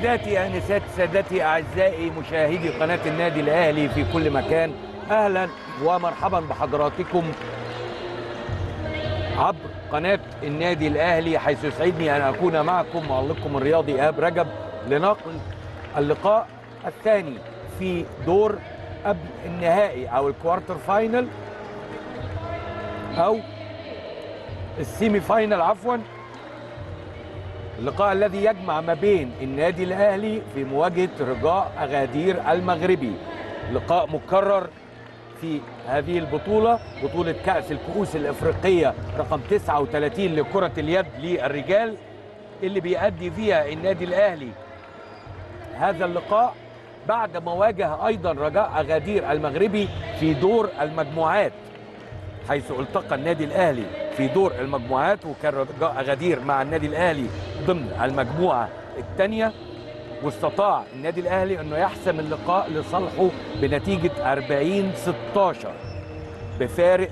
سيداتي آنساتي سادتي أعزائي مشاهدي قناة النادي الأهلي في كل مكان، أهلا ومرحبا بحضراتكم عبر قناة النادي الأهلي، حيث يسعدني أن أكون معكم معلقكم الرياضي إيهاب رجب لنقل اللقاء الثاني في دور قبل النهائي أو الكوارتر فاينل أو السيمي فاينل عفوا، اللقاء الذي يجمع ما بين النادي الأهلي في مواجهة رجاء أغادير المغربي. لقاء مكرر في هذه البطولة، بطولة كأس الكؤوس الإفريقية رقم 39 لكرة اليد للرجال، اللي بيأدي فيها النادي الأهلي هذا اللقاء بعد ما واجه أيضا رجاء أغادير المغربي في دور المجموعات، حيث التقى النادي الأهلي في دور المجموعات، وكان رجاء أغادير مع النادي الأهلي ضمن المجموعة الثانية، واستطاع النادي الأهلي أنه يحسم اللقاء لصالحه بنتيجة 40-16 بفارق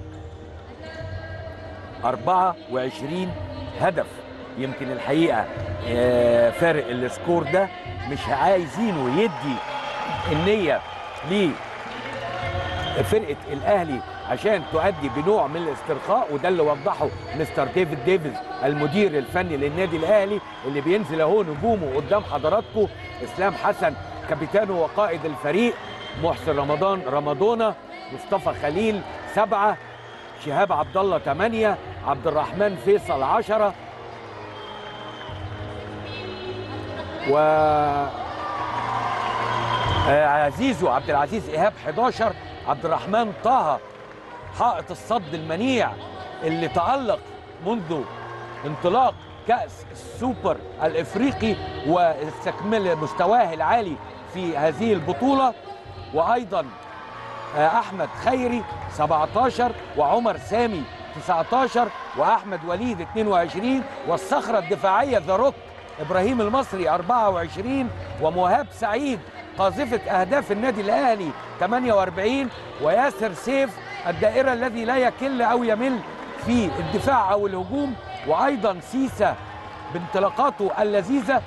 24 هدف. يمكن الحقيقة فارق السكور ده مش عايزينه يدي النية لفرقة الأهلي عشان تؤدي بنوع من الاسترخاء، وده اللي وضحه مستر ديفيد ديفيز المدير الفني للنادي الاهلي، اللي بينزل اهو نجومه قدام حضراتكم: اسلام حسن كابتنه وقائد الفريق، محسن رمضان، مصطفى خليل 7، شهاب عبد الله 8، عبد الرحمن فيصل 10، و عزيزو عبد العزيز ايهاب 11، عبد الرحمن طه حائط الصد المنيع اللي تألق منذ انطلاق كأس السوبر الإفريقي واستكمل مستواه العالي في هذه البطولة، وأيضا أحمد خيري 17، وعمر سامي 19، وأحمد وليد 22، والصخرة الدفاعية ذا روك إبراهيم المصري 24، ومهاب سعيد قاذفة أهداف النادي الأهلي 48، وياسر سيف الدائرة الذي لا يكل أو يمل في الدفاع أو الهجوم، وأيضا سيسا بانطلاقاته اللذيذة،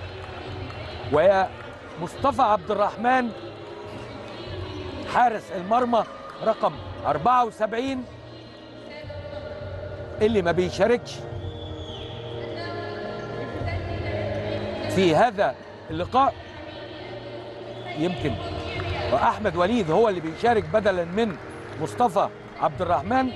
ومصطفى عبد الرحمن حارس المرمى رقم 74 اللي ما بيشاركش في هذا اللقاء، يمكن وأحمد وليد هو اللي بيشارك بدلا من مصطفى عبد الرحمن،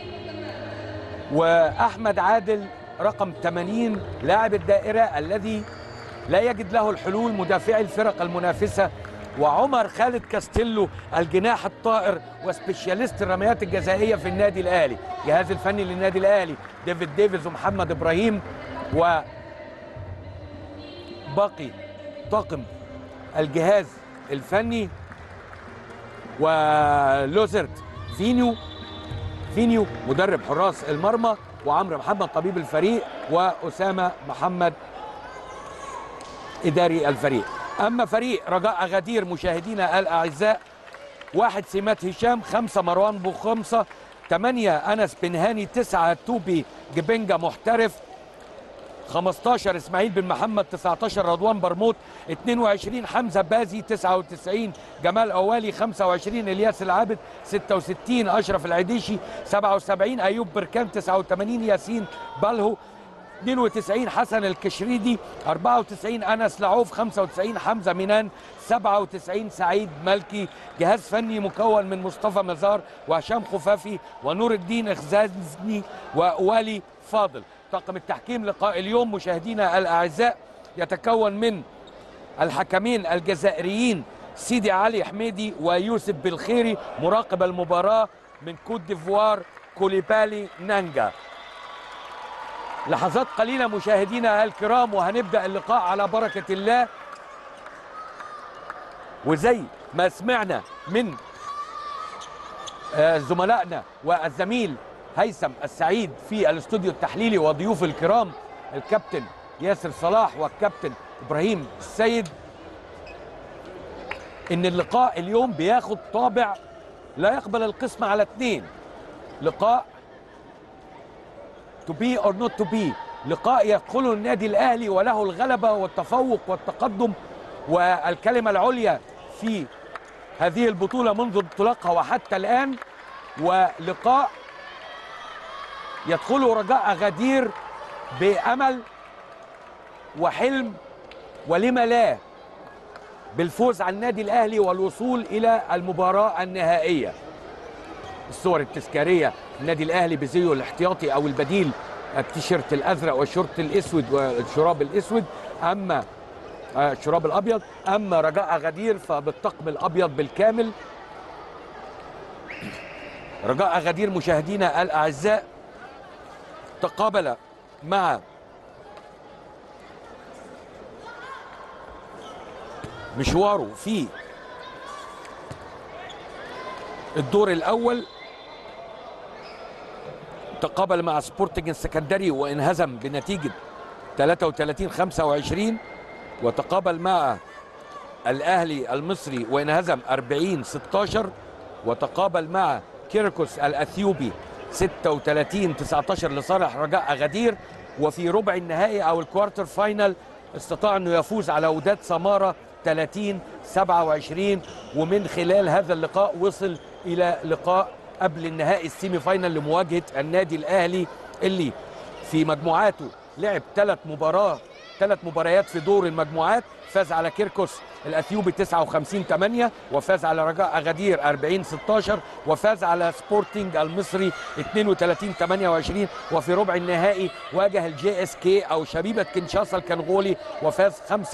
وأحمد عادل رقم 80 لاعب الدائرة الذي لا يجد له الحلول مدافعي الفرق المنافسة، وعمر خالد كاستيلو الجناح الطائر وسبيشاليست الرميات الجزائية في النادي الأهلي. الجهاز الفني للنادي الأهلي ديفيد ديفيز ومحمد إبراهيم، وباقي طاقم الجهاز الفني، ولوزرت فينيو مدرب حراس المرمى، وعمرو محمد طبيب الفريق، وأسامة محمد إداري الفريق. أما فريق رجاء أغادير مشاهدينا الأعزاء: 1 سمات هشام، 5 مروان بوخمصة، 8 أنس بن هاني، 9 توبي جبنجا محترف، 15 اسماعيل بن محمد، 19 رضوان برموت، 22 حمزه بازي، 99 جمال اوالي، 25 الياس العابد، 66 اشرف العديشي، 77 ايوب بركان، 89 ياسين بالهو، 92 حسن الكشريدي، 94 انس لعوف، 95 حمزه مينان، 97 سعيد ملكي. جهاز فني مكون من مصطفى مزار وهشام خفافي ونور الدين اخزازني ووالي فاضل. طاقم التحكيم لقاء اليوم مشاهدينا الأعزاء يتكون من الحكمين الجزائريين سيدي علي حميدي ويوسف بالخيري، مراقب المباراة من كوت ديفوار كوليبالي نانجا. لحظات قليلة مشاهدينا الكرام وهنبدأ اللقاء على بركة الله، وزي ما سمعنا من زملائنا والزميل هيثم السعيد في الاستوديو التحليلي وضيوف الكرام الكابتن ياسر صلاح والكابتن إبراهيم السيد، إن اللقاء اليوم بياخد طابع لا يقبل القسم على 2، لقاء to be or not to be، لقاء يدخله النادي الأهلي وله الغلبة والتفوق والتقدم والكلمة العليا في هذه البطولة منذ انطلاقها وحتى الآن. ولقاء يدخله رجاء أغادير بأمل وحلم ولما لا بالفوز على النادي الأهلي والوصول إلى المباراة النهائية. الصور التذكارية النادي الأهلي بزيه الاحتياطي أو البديل، التيشيرت الأزرق والشورت الأسود والشراب الأسود، أما الشراب الأبيض. أما رجاء أغادير فبالطقم الأبيض بالكامل. رجاء أغادير مشاهدينا الأعزاء تقابل مع مشواره في الدور الأول، تقابل مع سبورتنج السكندري وانهزم بنتيجة 33-25، وتقابل مع الأهلي المصري وانهزم 40-16، وتقابل مع كيركوس الأثيوبي 36-19 لصالح رجاء أغادير. وفي ربع النهائي أو الكوارتر فاينل استطاع أنه يفوز على وداد سمارة 30-27، ومن خلال هذا اللقاء وصل إلى لقاء قبل النهائي السيمي فاينل لمواجهة النادي الأهلي، اللي في مجموعاته لعب ثلاث مباريات في دور المجموعات. فاز على كيركوس الأثيوبي 59-8، وفاز على رجاء أغادير 40-16، وفاز على سبورتنج المصري 32-28، وفي ربع النهائي واجه الجي اس كي أو شبيبة كنشاسا الكنغولي وفاز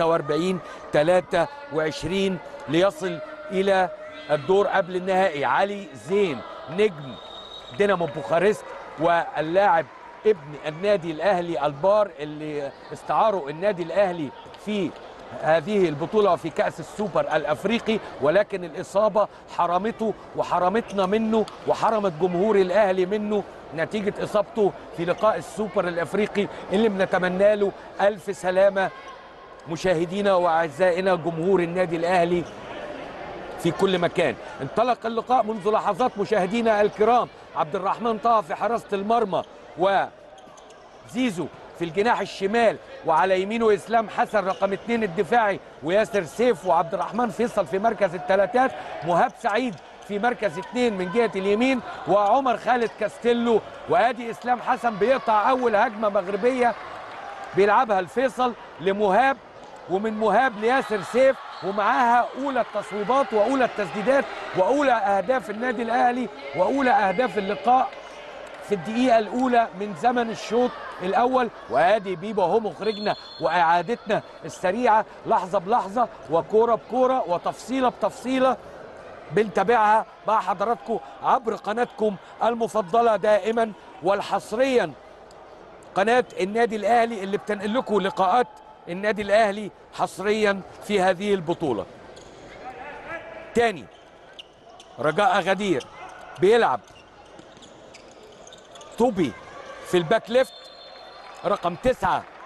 45-23 ليصل إلى الدور قبل النهائي. علي زين نجم دينامو بوخارست واللاعب ابن النادي الأهلي البار اللي استعاره النادي الأهلي في هذه البطولة وفي كأس السوبر الأفريقي، ولكن الإصابة حرمته وحرمتنا منه وحرمت جمهور الأهلي منه نتيجة إصابته في لقاء السوبر الأفريقي اللي بنتمنى له ألف سلامة. مشاهدينا وأعزائنا جمهور النادي الأهلي في كل مكان. انطلق اللقاء منذ لحظات مشاهدينا الكرام. عبد الرحمن طه في حراسة المرمى، وزيزو في الجناح الشمال، وعلى يمينه اسلام حسن رقم 2 الدفاعي، وياسر سيف وعبد الرحمن فيصل في مركز الثلاثات، مهاب سعيد في مركز 2 من جهة اليمين، وعمر خالد كاستيلو. وادي اسلام حسن بيقطع اول هجمة مغربية بيلعبها الفيصل لمهاب، ومن مهاب لياسر سيف، ومعاها اولى التصويبات واولى التسديدات واولى اهداف النادي الاهلي واولى اهداف اللقاء في الدقيقة الأولى من زمن الشوط الأول. وادي بيبا اهو مخرجنا وإعادتنا السريعة لحظة بلحظة وكورة بكورة وتفصيلة بتفصيلة بنتابعها مع حضراتكم عبر قناتكم المفضلة دائما والحصريا، قناة النادي الأهلي اللي بتنقل لكم لقاءات النادي الأهلي حصريا في هذه البطولة. تاني رجاء أغادير بيلعب توبي في الباك ليفت رقم 9،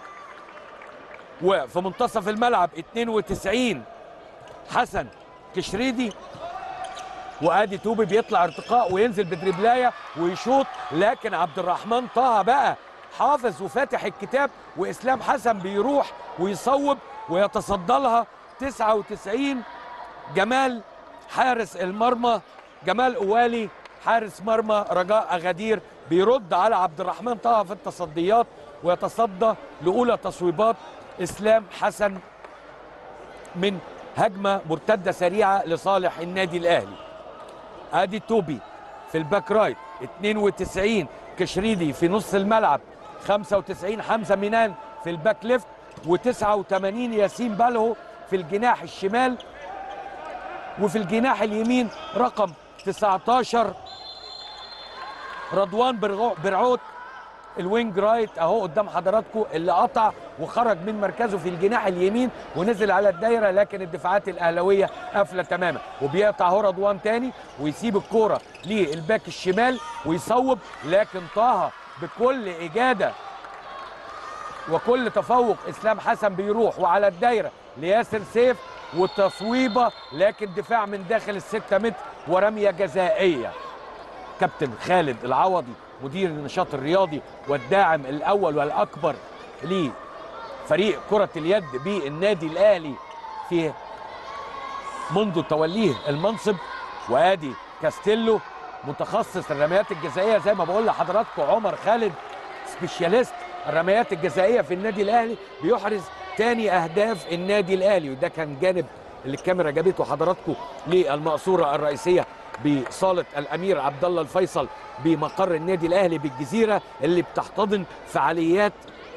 وفي منتصف الملعب 92 حسن كشريدي. وادي توبي بيطلع ارتقاء وينزل بدريبلايه ويشوط، لكن عبد الرحمن طه بقى حافظ وفاتح الكتاب، واسلام حسن بيروح ويصوب ويتصدى لها 99. جمال حارس المرمى، جمال قوالي حارس مرمى رجاء أغادير بيرد على عبد الرحمن طه في التصديات، ويتصدى لأولى تصويبات إسلام حسن من هجمة مرتدة سريعة لصالح النادي الأهلي. ادي توبي في الباك رايت 92 كشريدي في نص الملعب 95 حمزة مينان في الباك ليفت و89 ياسين بالهو في الجناح الشمال، وفي الجناح اليمين رقم 19 رضوان برعوت الوينج رايت اهو قدام حضراتكم، اللي قطع وخرج من مركزه في الجناح اليمين ونزل على الدايره، لكن الدفاعات الاهلاويه قافله تماما. وبيقطع اهو رضوان تاني ويسيب الكوره للباك الشمال ويصوب، لكن طه بكل اجاده وكل تفوق اسلام حسن بيروح وعلى الدايره لياسر سيف وتصويبه، لكن دفاع من داخل ال6 متر ورميه جزائيه. كابتن خالد العوضي مدير النشاط الرياضي والداعم الاول والاكبر لفريق كره اليد بالنادي الاهلي في منذ توليه المنصب. وادي كاستيلو متخصص الرميات الجزائيه زي ما بقول لحضراتكم. عمر خالد سبيشاليست الرميات الجزائيه في النادي الاهلي، بيحرز تاني اهداف النادي الاهلي. وده كان جانب اللي الكاميرا جابته حضراتكم للمقصوره الرئيسيه بصاله الامير عبد الله الفيصل بمقر النادي الاهلي بالجزيره، اللي بتحتضن فعاليات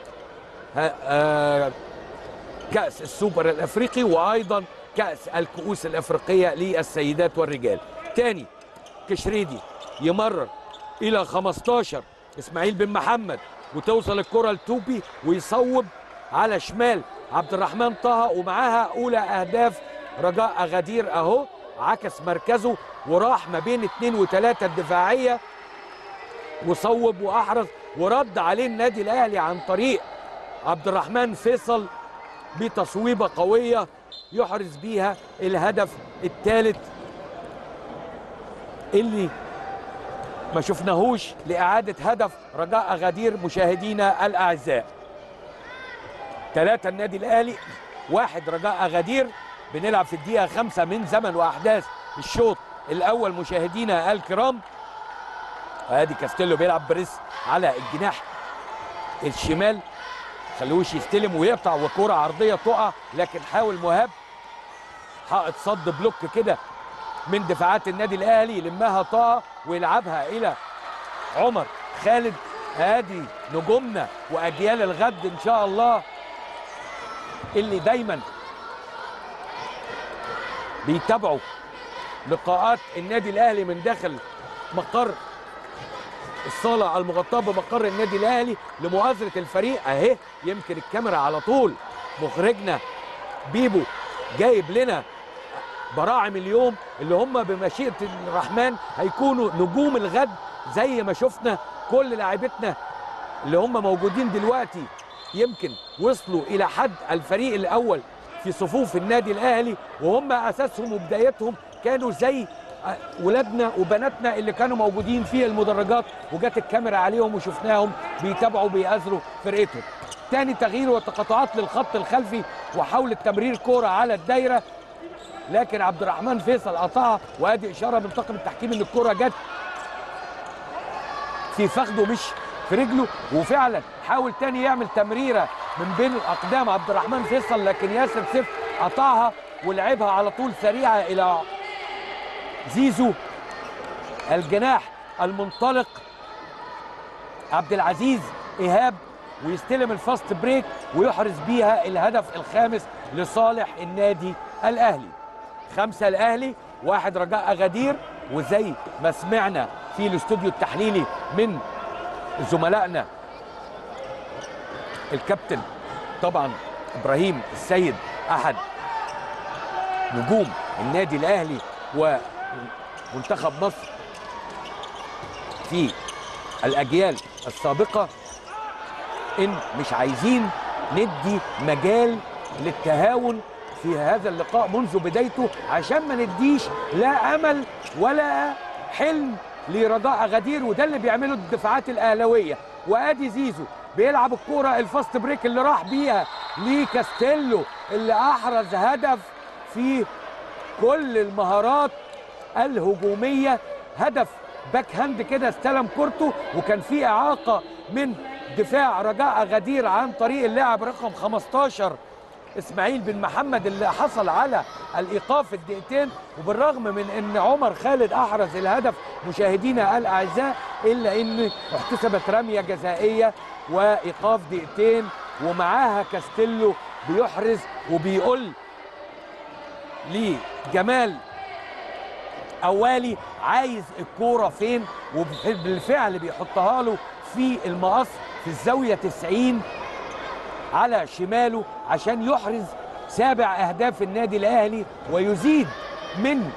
كأس السوبر الافريقي وايضا كأس الكؤوس الافريقيه للسيدات والرجال. تاني كشريدي يمرر الى 15 اسماعيل بن محمد، وتوصل الكره لتوبي ويصوب على شمال عبد الرحمن طه، ومعاها اولى اهداف رجاء اغادير. اهو عكس مركزه وراح ما بين 2 و3 الدفاعيه وصوب واحرز، ورد عليه النادي الاهلي عن طريق عبد الرحمن فيصل بتصويبه قويه يحرز بيها الهدف الثالث اللي ما شفناهوش لإعادة هدف رجاء أغادير. مشاهدينا الأعزاء 3 النادي الأهلي 1 رجاء أغادير. بنلعب في الدقيقة 5 من زمن وأحداث الشوط الأول مشاهدينا الكرام. وادي كاستيلو بيلعب بريس على الجناح الشمال، خلوش يستلم ويقطع، وكرة عرضية تقع، لكن حاول مهاب حائط صد بلوك كده من دفاعات النادي الاهلي، يلمها طه ويلعبها الى عمر خالد. ادي نجومنا واجيال الغد ان شاء الله اللي دايما بيتابعوا لقاءات النادي الاهلي من داخل مقر الصاله المغطاه بمقر النادي الاهلي لمؤازره الفريق. اهي يمكن الكاميرا على طول مخرجنا بيبو جايب لنا براعم اليوم اللي هم بمشيئه الرحمن هيكونوا نجوم الغد، زي ما شفنا كل لاعبتنا اللي هم موجودين دلوقتي يمكن وصلوا الى حد الفريق الاول في صفوف النادي الاهلي، وهم اساسهم وبدايتهم كانوا زي ولادنا وبناتنا اللي كانوا موجودين في المدرجات، وجت الكاميرا عليهم وشفناهم بيتابعوا بيأزروا فرقتهم. تاني تغيير وتقاطعات للخط الخلفي وحاول تمرير كوره على الدايره، لكن عبد الرحمن فيصل قطعها، وادي اشاره من طاقم التحكيم ان الكوره جت في فخده مش في رجله. وفعلا حاول تاني يعمل تمريره من بين الاقدام عبد الرحمن فيصل، لكن ياسر سيف قطعها ولعبها على طول سريعه الى زيزو الجناح المنطلق عبد العزيز ايهاب، ويستلم الفاست بريك ويحرز بيها الهدف الخامس لصالح النادي الاهلي. 5 الاهلي 1 رجاء اغادير. وزي ما سمعنا في الاستوديو التحليلي من زملائنا الكابتن طبعا ابراهيم السيد احد نجوم النادي الاهلي ومنتخب مصر في الاجيال السابقه، ان مش عايزين ندي مجال للتهاون في هذا اللقاء منذ بدايته، عشان ما نديش لا امل ولا حلم لرجاء اغادير، وده اللي بيعمله الدفاعات الاهلاويه. وادي زيزو بيلعب الكوره الفاست بريك اللي راح بيها لكاستيلو اللي احرز هدف في كل المهارات الهجوميه، هدف باك هاند كده استلم كورته، وكان في اعاقه من دفاع رجاء اغادير عن طريق اللاعب رقم 15 اسماعيل بن محمد اللي حصل على الايقاف الدقيقتين. وبالرغم من ان عمر خالد احرز الهدف مشاهدينا الاعزاء، الا ان احتسبت رميه جزائيه وايقاف دقيقتين، ومعاها كاستيلو بيحرز وبيقول لجمال أوالي عايز الكوره فين، وبالفعل بيحطها له في المقص في الزاويه 90 على شماله عشان يحرز 7 أهداف النادي الأهلي، ويزيد من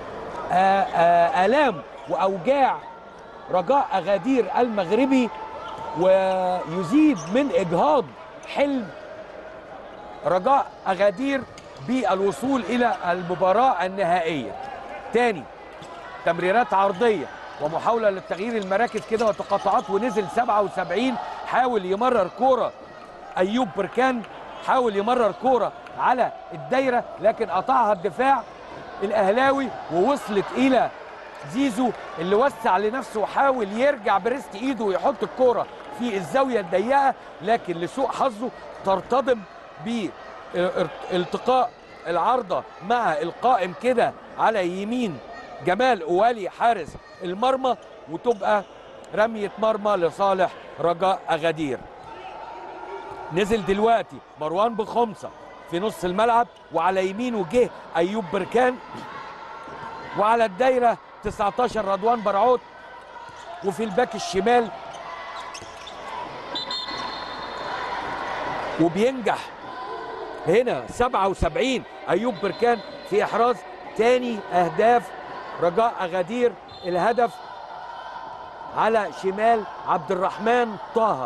آلام وأوجاع رجاء أغادير المغربي، ويزيد من إجهاض حلم رجاء أغادير بالوصول إلى المباراة النهائية. تاني تمريرات عرضية ومحاولة للتغيير المراكز كده وتقاطعات، ونزل 77 حاول يمرر كورة أيوب بركان، حاول يمرر كورة على الدايره لكن قطعها الدفاع الاهلاوي ووصلت الى زيزو اللي وسع لنفسه وحاول يرجع بريست ايده ويحط الكوره في الزاويه الضيقه، لكن لسوء حظه ترتطم بالتقاء العارضه مع القائم كده على يمين جمال أوالي حارس المرمى، وتبقى رميه مرمى لصالح رجاء أغادير. نزل دلوقتي مروان بخمسه في نص الملعب، وعلى يمينه جه ايوب بركان، وعلى الدايره 19 رضوان برعوت، وفي الباك الشمال وبينجح هنا 77 ايوب بركان في احراز تاني اهداف رجاء أغادير. الهدف على شمال عبد الرحمن طه.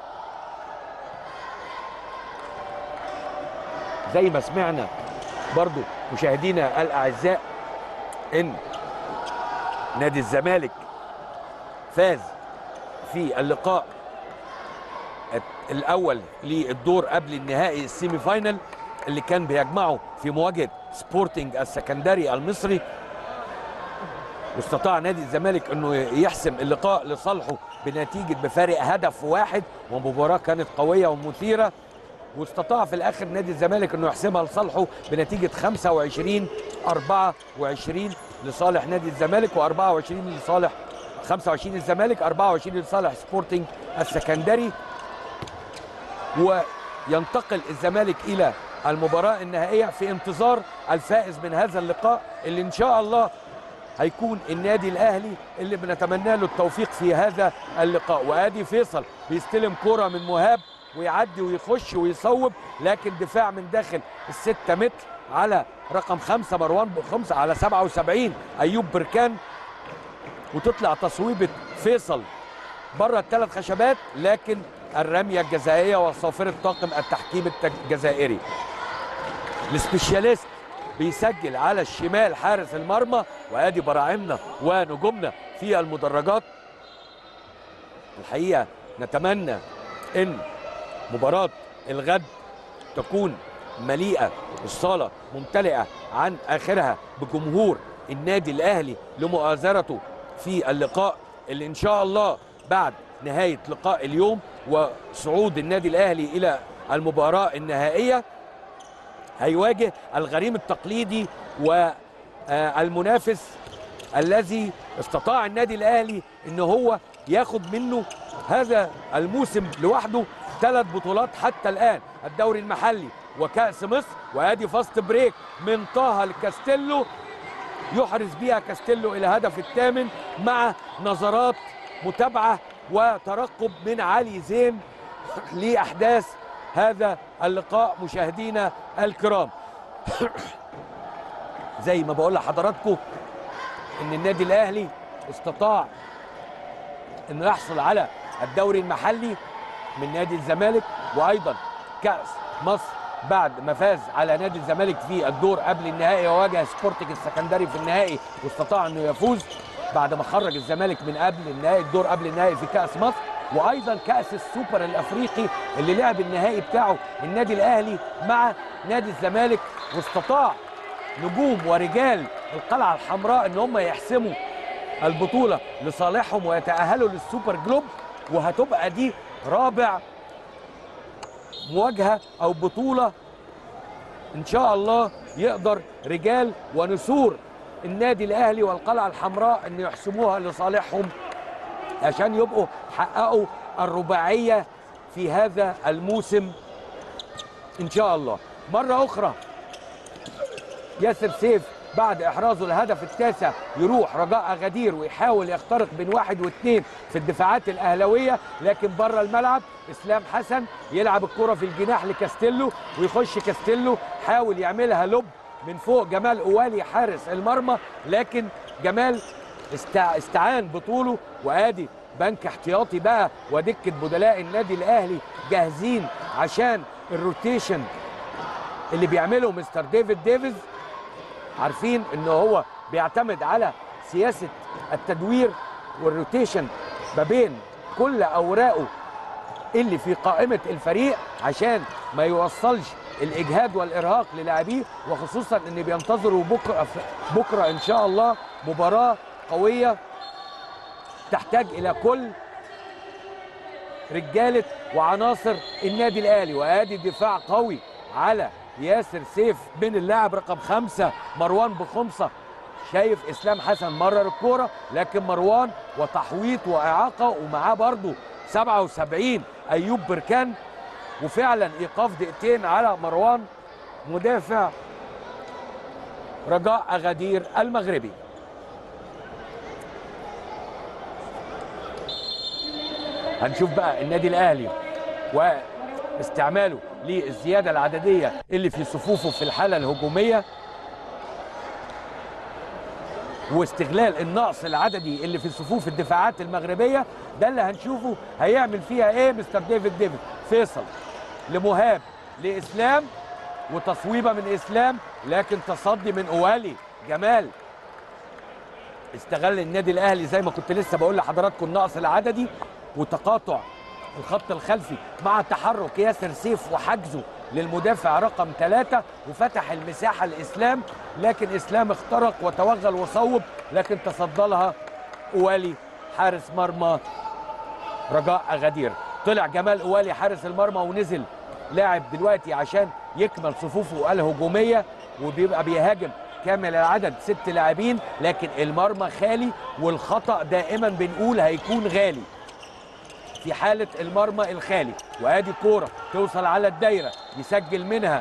زي ما سمعنا برضو مشاهدينا الاعزاء ان نادي الزمالك فاز في اللقاء الاول للدور قبل النهائي السيمي فاينل اللي كان بيجمعه في مواجهه سبورتنج السكندري المصري، واستطاع نادي الزمالك انه يحسم اللقاء لصالحه بنتيجه بفارق هدف واحد، ومباراه كانت قويه ومثيره، واستطاع في الاخر نادي الزمالك انه يحسمها لصالحه بنتيجه 25-24 لصالح نادي الزمالك، و24 لصالح 25 الزمالك، 24 لصالح سبورتنج السكندري. وينتقل الزمالك الى المباراه النهائيه في انتظار الفائز من هذا اللقاء اللي ان شاء الله هيكون النادي الاهلي اللي بنتمنى له التوفيق في هذا اللقاء. وادي فيصل بيستلم كرة من مهاب ويعدي ويخش ويصوب، لكن دفاع من داخل ال6 متر على رقم 5 مروان بخمسه، على 77 ايوب بركان، وتطلع تصويبه فيصل بره الثلاث خشبات، لكن الرميه الجزائيه وصافره طاقم التحكيم الجزائري. السبيشاليست بيسجل على الشمال حارس المرمى، وادي براعمنا ونجومنا في المدرجات. الحقيقه نتمنى ان مباراه الغد تكون مليئه، الصاله ممتلئه عن اخرها بجمهور النادي الاهلي لمؤازرته في اللقاء اللي ان شاء الله بعد نهايه لقاء اليوم وصعود النادي الاهلي الى المباراه النهائيه هيواجه الغريم التقليدي والمنافس الذي استطاع النادي الاهلي ان هو ياخد منه هذا الموسم لوحده 3 بطولات حتى الان، الدوري المحلي وكأس مصر. وادي فاست بريك من طه لكاستيلو، يحرز بيها كاستيلو الى هدف الثامن مع نظرات متابعه وترقب من علي زين لاحداث هذا اللقاء. مشاهدينا الكرام، زي ما بقول لحضراتكم ان النادي الاهلي استطاع انه يحصل على الدوري المحلي من نادي الزمالك، وايضا كأس مصر بعد ما فاز على نادي الزمالك في الدور قبل النهائي وواجه سبورتنج السكندري في النهائي واستطاع انه يفوز بعد ما خرج الزمالك من قبل النهائي، الدور قبل النهائي في كأس مصر. وايضا كأس السوبر الافريقي اللي لعب النهائي بتاعه النادي الاهلي مع نادي الزمالك، واستطاع نجوم ورجال القلعه الحمراء ان هم يحسموا البطوله لصالحهم ويتأهلوا للسوبر جلوب. وهتبقى دي رابع مواجهه او بطوله ان شاء الله يقدر رجال ونسور النادي الاهلي والقلعه الحمراء ان يحسموها لصالحهم عشان يبقوا حققوا الرباعيه في هذا الموسم ان شاء الله. مره اخرى ياسر سيف بعد احرازه الهدف التاسع يروح رجاء أغادير ويحاول يخترق بين 1 و2 في الدفاعات الاهلاويه، لكن بره الملعب اسلام حسن يلعب الكره في الجناح لكاستيلو، ويخش كاستيلو حاول يعملها لوب من فوق جمال أوالي حارس المرمى، لكن جمال استعان بطوله. وادي بنك احتياطي بقى ودكه بدلاء النادي الاهلي جاهزين عشان الروتيشن اللي بيعمله مستر ديفيز. عارفين ان هو بيعتمد على سياسه التدوير والروتيشن ما بين كل اوراقه اللي في قائمه الفريق عشان ما يوصلش الاجهاد والارهاق للاعبيه، وخصوصا ان بينتظروا بكره ان شاء الله مباراه قويه تحتاج الى كل رجاله وعناصر النادي الاهلي. وادي دفاع قوي على ياسر سيف من اللاعب رقم 5 مروان بخمسه. شايف اسلام حسن مرر الكوره، لكن مروان وتحويط واعاقه، ومعاه برضه 77 ايوب بركان، وفعلا ايقاف دقيقتين على مروان مدافع رجاء اغادير المغربي. هنشوف بقى النادي الاهلي واستعماله للزياده العدديه اللي في صفوفه في الحاله الهجوميه، واستغلال النقص العددي اللي في صفوف الدفاعات المغربيه. ده اللي هنشوفه هيعمل فيها ايه مستر ديفيد. فيصل لمهاب لاسلام، وتصويبه من اسلام، لكن تصدي من اوالي جمال. استغل النادي الاهلي زي ما كنت لسه بقول لحضراتكم النقص العددي وتقاطع الخط الخلفي مع تحرك ياسر سيف وحجزه للمدافع رقم 3، وفتح المساحه لاسلام، لكن اسلام اخترق وتوغل وصوب، لكن تصدى لها اوالي حارس مرمى رجاء اغادير. طلع جمال اوالي حارس المرمى ونزل لاعب دلوقتي عشان يكمل صفوفه الهجوميه، وبيبقى بيهاجم كامل العدد 6 لاعبين، لكن المرمى خالي، والخطأ دائما بنقول هيكون غالي في حالة المرمى الخالي. وادي كورة توصل على الدايرة، يسجل منها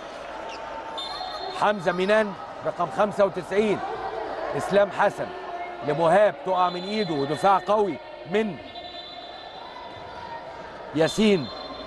حمزة مينان رقم 95. اسلام حسن لمهاب، تقع من ايده، ودفاع قوي من ياسين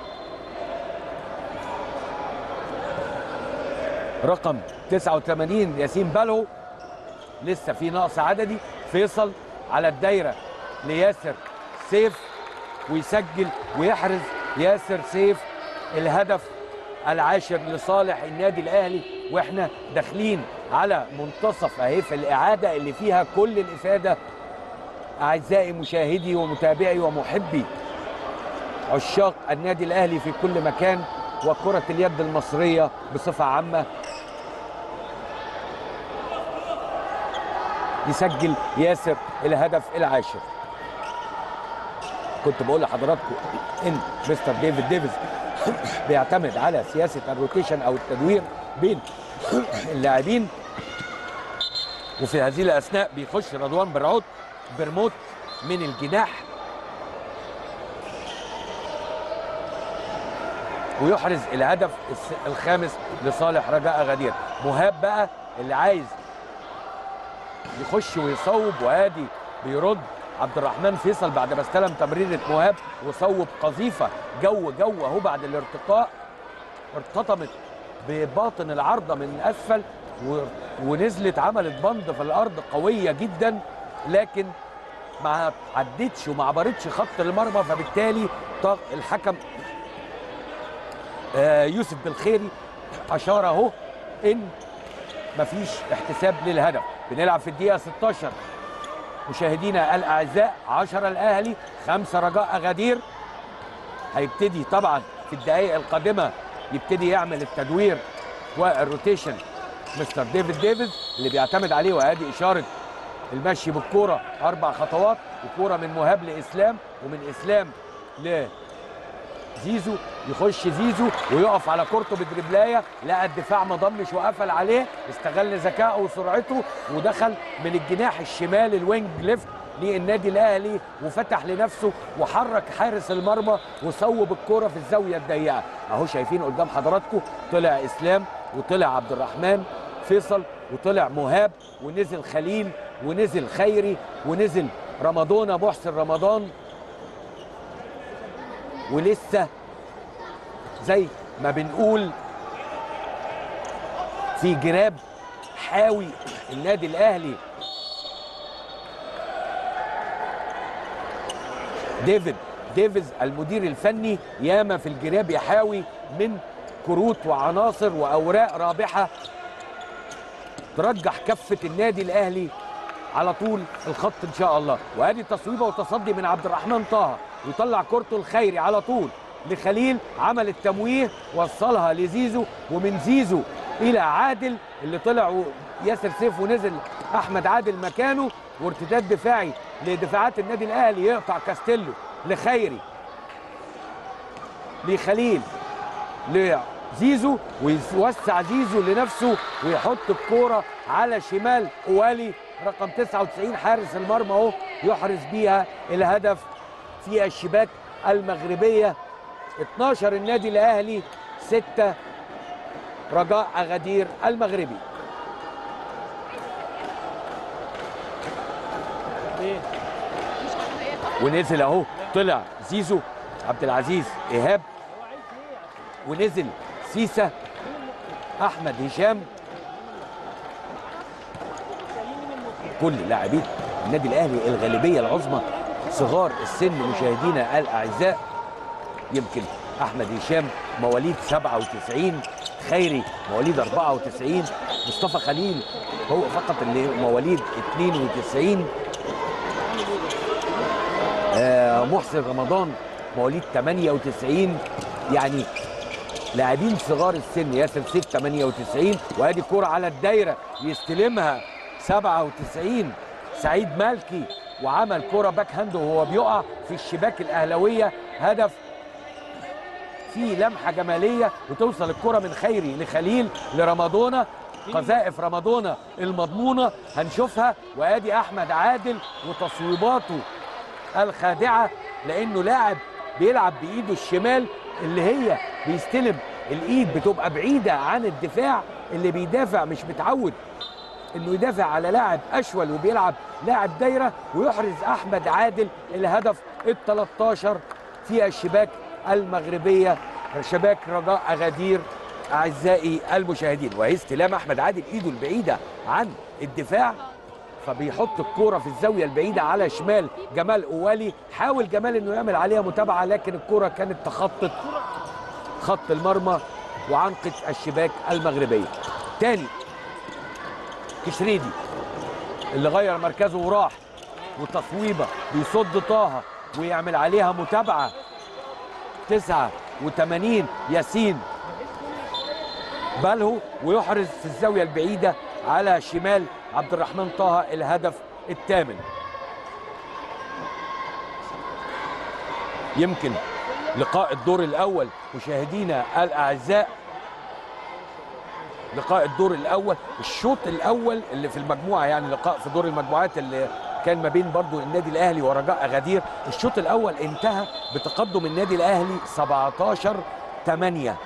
رقم 89 ياسين بلهو. لسه في نقص عددي. فيصل على الدايرة لياسر سيف، ويسجل ويحرز ياسر سيف الهدف العاشر لصالح النادي الاهلي. واحنا داخلين على منتصف اهي في الاعاده اللي فيها كل الافاده اعزائي مشاهدي ومتابعي ومحبي عشاق النادي الاهلي في كل مكان وكره اليد المصريه بصفه عامه. يسجل ياسر الهدف العاشر. كنت بقول لحضراتكم ان مستر ديفيد بيعتمد على سياسه الروتيشن او التدوير بين اللاعبين، وفي هذه الاثناء بيخش رضوان برموت من الجناح ويحرز الهدف الخامس لصالح رجاء اغادير. مهاب بقى اللي عايز يخش ويصوب، وادي بيرد عبد الرحمن فيصل بعد ما استلم تمريره مهاب وصوب قذيفه جو اهو بعد الارتقاء، ارتطمت بباطن العارضه من اسفل ونزلت عملت بند في الارض قويه جدا، لكن ما عدتش وما عبرتش خط المرمى، فبالتالي الحكم يوسف بالخيري اشار اهو ان مفيش احتساب للهدف. بنلعب في الدقيقه 16 مشاهدينا الاعزاء، 10 الاهلي 5 رجاء اغادير. هيبتدي طبعا في الدقائق القادمه يبتدي يعمل التدوير والروتيشن مستر ديفيد اللي بيعتمد عليه. وادي اشاره المشي بالكوره 4 خطوات، وكوره من مهاب لاسلام، ومن اسلام لزيزو. يخش زيزو ويقف على كورته بدربلايه، لقى الدفاع ما ضمش وقفل عليه، استغل ذكائه وسرعته ودخل من الجناح الشمال الوينج ليفت للنادي الاهلي، وفتح لنفسه وحرك حارس المرمى وصوب الكوره في الزاويه الضيقه. اهو شايفين قدام حضراتكم، طلع اسلام وطلع عبد الرحمن فيصل وطلع مهاب ونزل خليل ونزل خيري ونزل محسن رمضان، ولسه زي ما بنقول في جراب حاوي النادي الاهلي. ديفيز المدير الفني ياما في الجراب يحاوي من كروت وعناصر واوراق رابحه ترجح كفه النادي الاهلي على طول الخط ان شاء الله. وادي تصويبه وتصدي من عبد الرحمن طه، ويطلع كورته الخيري على طول لخليل، عمل التمويه وصلها لزيزو، ومن زيزو الى عادل اللي طلع ياسر سيف ونزل احمد عادل مكانه، وارتداد دفاعي لدفاعات النادي الاهلي يقطع كاستيلو لخيري لخليل لزيزو، ويوسع زيزو لنفسه ويحط الكوره على شمال اوالي رقم 99 حارس المرمى اهو يحرز بيها الهدف في الشباك المغربيه. 12 النادي الاهلي، 6 رجاء اغادير المغربي. ونزل اهو، طلع زيزو عبد العزيز ايهاب، ونزل سيسا احمد هشام. كل لاعبين النادي الاهلي الغالبيه العظمى صغار السن مشاهدينا الاعزاء. يمكن احمد هشام مواليد 97، خيري مواليد 94، مصطفى خليل هو فقط اللي مواليد 92، محسن رمضان مواليد 98. يعني لاعبين صغار السن. ياسر سيف 98، وادي كرة على الدايره يستلمها 97 سعيد مالكي، وعمل كرة باك هاند وهو بيقع في الشباك الاهلاويه. هدف فيه لمحه جماليه، وتوصل الكرة من خيري لخليل لرمضانه. قذائف رمضانه المضمونه هنشوفها. وادي احمد عادل وتصويباته الخادعه، لانه لاعب بيلعب بايده الشمال اللي هي بيستلم الايد بتبقى بعيده عن الدفاع. اللي بيدافع مش متعود انه يدافع على لاعب اشول وبيلعب لاعب دايره. ويحرز احمد عادل الهدف ال13 في الشباك المغربيه، شباك رجاء اغادير اعزائي المشاهدين. وهي استلام احمد عادل ايده البعيده عن الدفاع، فبيحط الكوره في الزاويه البعيده على شمال جمال اوالي. حاول جمال انه يعمل عليها متابعه، لكن الكوره كانت تخطط خط المرمى وعنقت الشباك المغربيه. تاني كشريدي اللي غير مركزه وراح، وتصويبه بيصد طه ويعمل عليها متابعه. 89 ياسين بالهو، ويحرز في الزاويه البعيده على شمال عبد الرحمن طه الهدف الثامن. يمكن لقاء الدور الاول مشاهدينا الاعزاء، لقاء الدور الاول الشوط الاول اللي في المجموعه، يعني لقاء في دور المجموعات اللي كان ما بين برضو النادي الاهلي ورجاء اغادير. الشوط الاول انتهى بتقدم النادي الاهلي 17-8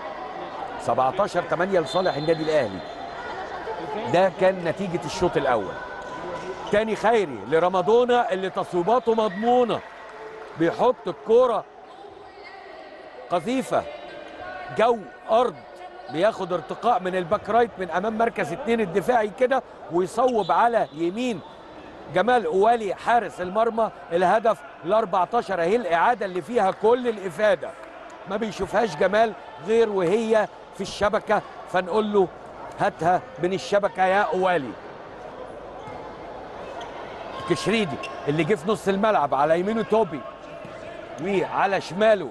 لصالح النادي الاهلي. ده كان نتيجه الشوط الاول. تاني خيري لرمضانه اللي تصويباته مضمونه، بيحط الكوره قذيفه جو ارض، بياخد ارتقاء من الباك رايت من امام مركز 2 الدفاعي كده، ويصوب على يمين جمال اوالي حارس المرمى الهدف ال14. اهي الاعاده اللي فيها كل الافاده، ما بيشوفهاش جمال غير وهي في الشبكه، فنقول له هاتها من الشبكه يا اوالي. كشريدي اللي جه في نص الملعب، على يمينه توبي وعلى شماله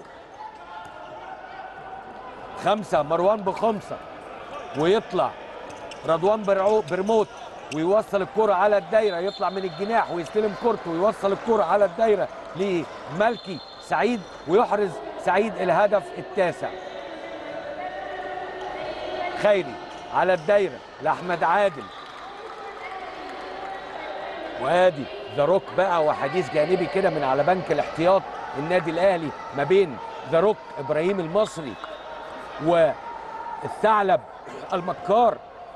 5 مروان بخمسة، ويطلع رضوان برموت ويوصل الكرة على الدايرة، يطلع من الجناح ويستلم كورته ويوصل الكرة على الدايرة لمالكي سعيد، ويحرز سعيد الهدف التاسع. خيري على الدايرة لأحمد عادل، وادي ذا روك بقى وحديث جانبي كده من على بنك الاحتياط النادي الاهلي ما بين ذا روك ابراهيم المصري والثعلب المكار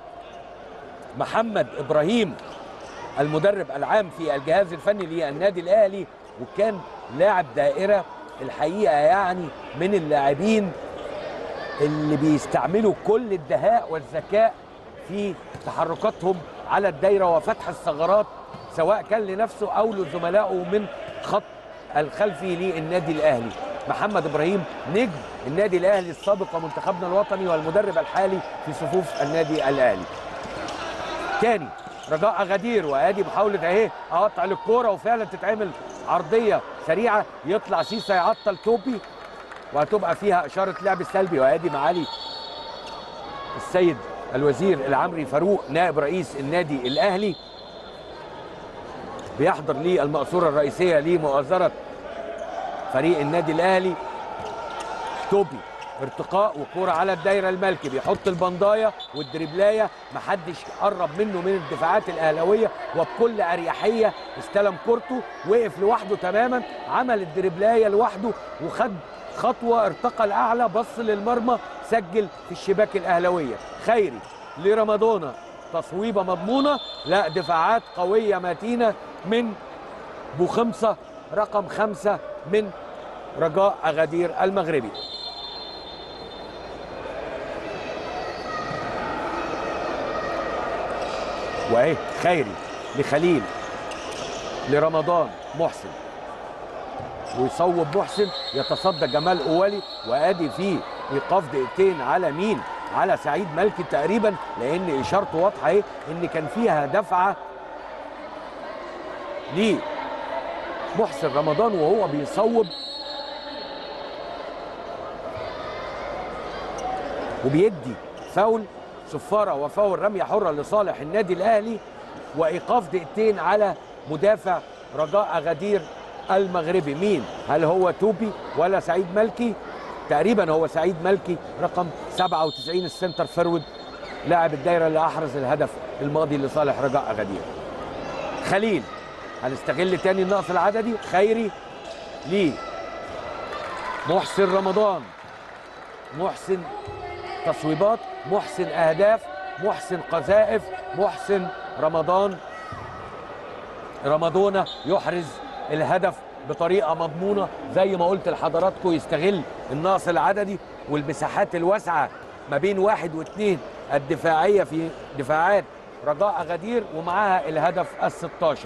محمد ابراهيم المدرب العام في الجهاز الفني للنادي الاهلي. وكان لاعب دائره الحقيقه، يعني من اللاعبين اللي بيستعملوا كل الدهاء والذكاء في تحركاتهم على الدايره وفتح الثغرات، سواء كان لنفسه او لزملائه من خط الخلفي للنادي الاهلي. محمد ابراهيم نجم النادي الاهلي السابق ومنتخبنا الوطني والمدرب الحالي في صفوف النادي الاهلي. تاني رجاء اغادير، وادي محاوله اهي اقطع للكوره، وفعلا تتعمل عرضيه سريعه، يطلع سيسا يعطل توبي وهتبقى فيها اشاره لعب سلبي. وادي معالي السيد الوزير العمري فاروق نائب رئيس النادي الاهلي بيحضر للمقصوره الرئيسيه لمؤازره فريق النادي الاهلي. توبي ارتقاء وكوره على الدايره، الملكي بيحط البندايه والدريبلايه، محدش قرب منه من الدفاعات الاهلاويه، وبكل اريحيه استلم كورته، وقف لوحده تماما، عمل الدريبلايه لوحده وخد خطوه، ارتقى الاعلى، بص للمرمى، سجل في الشباك الاهلاويه. خيري لرمضان، تصويبه مضمونه، لا دفاعات قويه متينه من بوخمسه رقم 5 من رجاء أغادير المغربي. واهي خيري لخليل لرمضان محسن، ويصوب محسن، يتصدى جمال قوالي، وادي فيه ايقاف دقيقتين على مين؟ على سعيد ملكي تقريبا، لان اشارته واضحه اهي ان كان فيها دفعه لمحسن رمضان وهو بيصوب، وبيدي فاول صفاره وفاول رميه حره لصالح النادي الاهلي، وايقاف دقيقتين على مدافع رجاء أغادير المغربي. مين؟ هل هو توبي ولا سعيد ملكي؟ تقريبا هو سعيد ملكي رقم 97 السنتر فورورد، لاعب الدايره اللي احرز الهدف الماضي لصالح رجاء أغادير. خليل هنستغل تاني النقص العددي. خيري ليه محسن رمضان، محسن تصويبات، محسن اهداف، محسن قذائف، محسن رمضان يحرز الهدف بطريقه مضمونه زي ما قلت لحضراتكم، يستغل النقص العددي والمساحات الواسعه ما بين 1 و2 الدفاعيه في دفاعات رجاء أغادير، ومعاها الهدف ال16.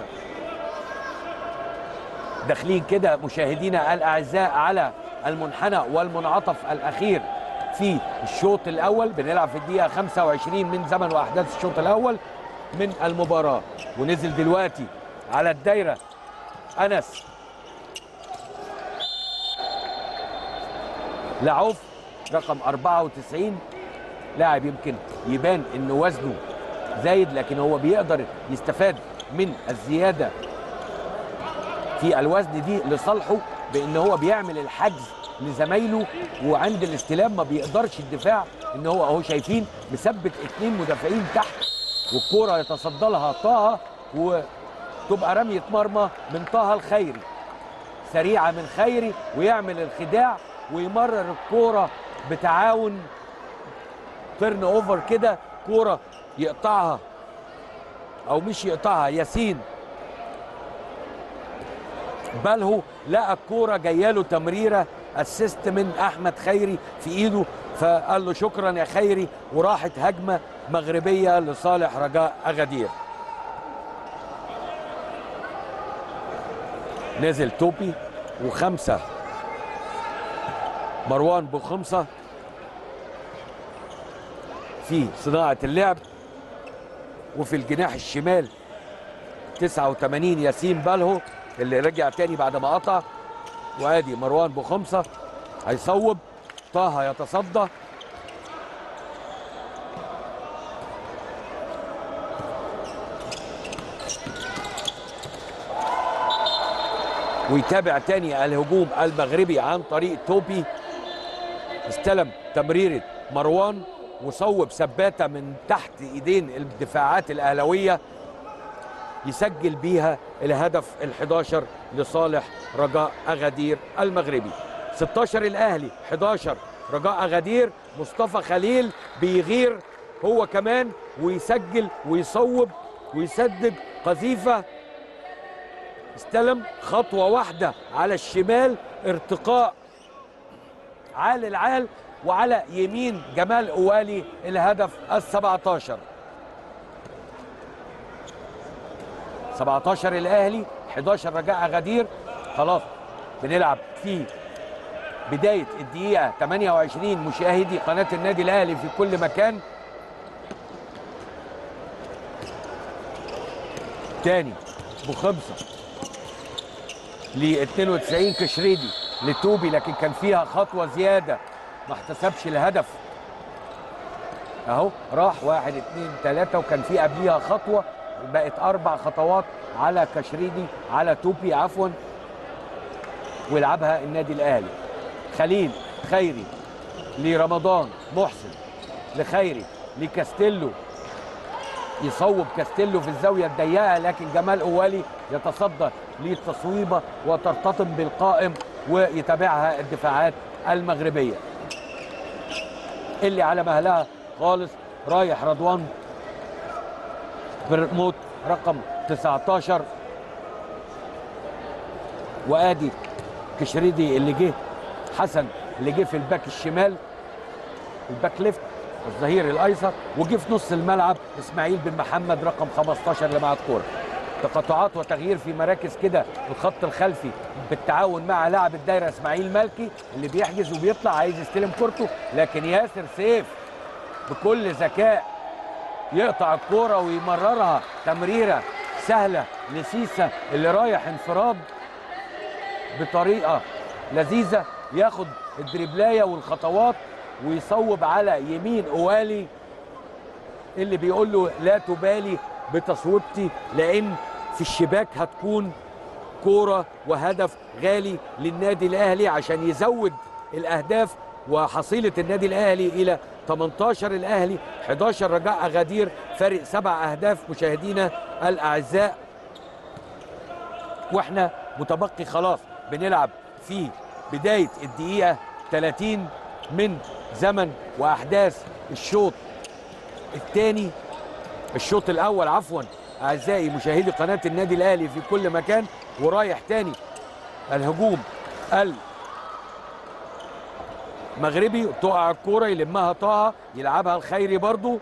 داخلين كده مشاهدينا الاعزاء على المنحنى والمنعطف الاخير في الشوط الاول، بنلعب في الدقيقه 25 من زمن واحداث الشوط الاول من المباراه. ونزل دلوقتي على الدايره انس لعوف رقم 94، لاعب يمكن يبان ان وزنه زايد، لكن هو بيقدر يستفاد من الزياده في الوزن دي لصالحه، بان هو بيعمل الحجز لزمايله، وعند الاستلام ما بيقدرش الدفاع ان هو اهو شايفين مثبت 2 مدافعين تحت، والكوره يتصدى لها طه، وتبقى رميه مرمى من طه الخيري، سريعه من خيري، ويعمل الخداع ويمرر الكوره بتعاون تيرن اوفر كده، كوره يقطعها او مش يقطعها ياسين بالهو، لقى الكوره جايه له تمريره اسيست من احمد خيري في ايده، فقال له شكرا يا خيري، وراحت هجمه مغربيه لصالح رجاء أغادير. نزل توبي و5 مروان بوخمسه في صناعه اللعب، وفي الجناح الشمال 89 ياسين بالهو اللي رجع تاني بعد ما قطع، وادي مروان بوخمسه هيصوب، طه يتصدى، ويتابع تاني الهجوم المغربي عن طريق توبي، استلم تمريره مروان وصوب سباته من تحت ايدين الدفاعات الاهلاويه، يسجل بيها الهدف ال11 لصالح رجاء أغادير المغربي. 16 الاهلي، 11 رجاء أغادير. مصطفى خليل بيغير هو كمان ويسجل ويصوب ويسدد قذيفه، استلم خطوه واحده على الشمال، ارتقاء عال العال، وعلى يمين جمال قوالي الهدف ال17. 17 الاهلي، 11 رجاء أغادير. خلاص بنلعب في بدايه الدقيقه 28 مشاهدي قناه النادي الاهلي في كل مكان. تاني بوخمسه ل 92 كشريدي، لتوبي، لكن كان فيها خطوه زياده ما احتسبش الهدف. اهو راح 1 2 3 وكان في قبليها خطوه، بقت 4 خطوات على كشريدي، على توبي عفوا، ويلعبها النادي الاهلي. خليل خيري لرمضان محسن، لخيري لكاستيلو، يصوب كاستيلو في الزاويه الضيقه، لكن جمال قوالي يتصدى للتصويبه وترتطم بالقائم ويتابعها الدفاعات المغربيه. اللي على مهلها خالص رايح رضوان برموت رقم 19، وادي كشريدي اللي جه، حسن اللي جه في الباك الشمال، الباك ليفت الظهير الايسر، وجه في نص الملعب اسماعيل بن محمد رقم 15 اللي مع الكوره. تقاطعات وتغيير في مراكز كده الخط الخلفي بالتعاون مع لاعب الدايره اسماعيل مالكي اللي بيحجز وبيطلع عايز يستلم كورته، لكن ياسر سيف بكل ذكاء يقطع الكوره ويمررها تمريره سهله لسيسا اللي رايح انفراد بطريقه لذيذه، ياخد الدريبلايه والخطوات ويصوب على يمين قوالي اللي بيقول له لا تبالي بتصويبتي، لان في الشباك هتكون كوره وهدف غالي للنادي الاهلي عشان يزود الاهداف، وحصيله النادي الاهلي الى 18 الاهلي 11 رجاء اغادير، فارق 7 اهداف مشاهدينا الاعزاء. واحنا متبقي خلاص بنلعب في بدايه الدقيقه 30 من زمن واحداث الشوط الثاني، الشوط الاول عفوا اعزائي مشاهدي قناه النادي الاهلي في كل مكان. ورايح تاني الهجوم المغربي، تقع الكوره يلمها طه يلعبها الخيري برضو،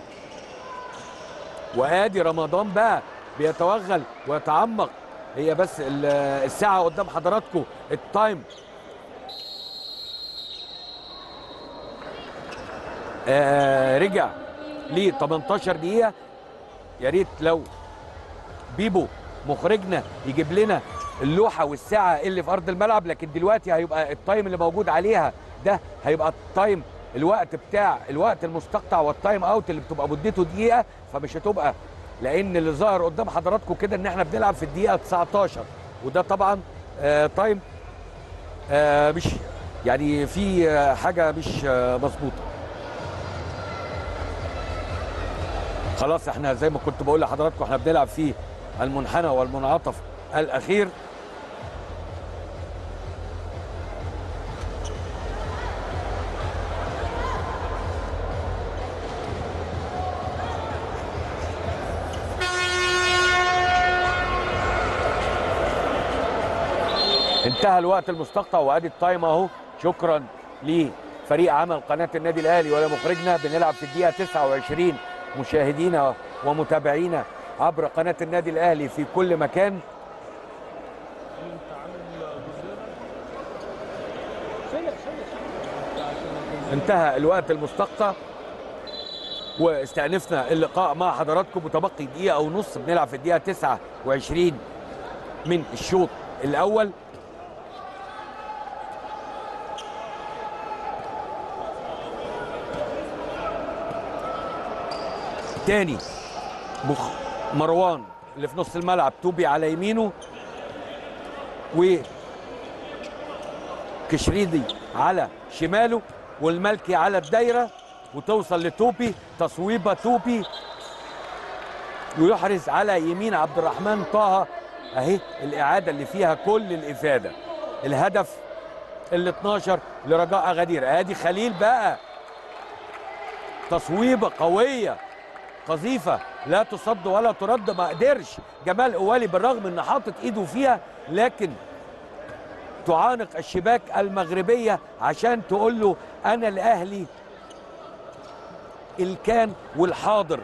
وادي رمضان بقى بيتوغل ويتعمق. هي بس الساعه قدام حضراتكم التايم رجع ل 18 دقيقه. يا ريت لو بيبو مخرجنا يجيب لنا اللوحه والساعه اللي في ارض الملعب، لكن دلوقتي هيبقى التايم اللي موجود عليها ده هيبقى التايم الوقت بتاع الوقت المستقطع والتايم اوت اللي بتبقى مدته دقيقه، فمش هتبقى، لان اللي ظاهر قدام حضراتكم كده ان احنا بنلعب في الدقيقه 19، وده طبعا تايم مش يعني في حاجه مش مظبوطه. خلاص احنا زي ما كنت بقول لحضراتكم احنا بنلعب في المنحنى والمنعطف الاخير. انتهى الوقت المستقطع وادي التايم اهو. شكرا لفريق عمل قناه النادي الاهلي ولمخرجنا. بنلعب في الدقيقه 29 مشاهدينا ومتابعينا عبر قناه النادي الاهلي في كل مكان. انتهى الوقت المستقطع واستأنفنا اللقاء مع حضراتكم. متبقي دقيقه ونص، بنلعب في الدقيقه 29 من الشوط الاول. تاني مروان اللي في نص الملعب، توبي على يمينه وكشريدي على شماله والملكي على الدايره، وتوصل لتوبي، تصويبه توبي ويحرز على يمين عبد الرحمن طه. اهي الاعاده اللي فيها كل الافاده. الهدف ال 12 لرجاء اغادير. ادي خليل بقى، تصويبه قويه قذيفه لا تصد ولا ترد، ما قدرش جمال قوالي بالرغم ان حاطط ايده فيها، لكن تعانق الشباك المغربيه عشان تقول له انا الاهلي الكان والحاضر.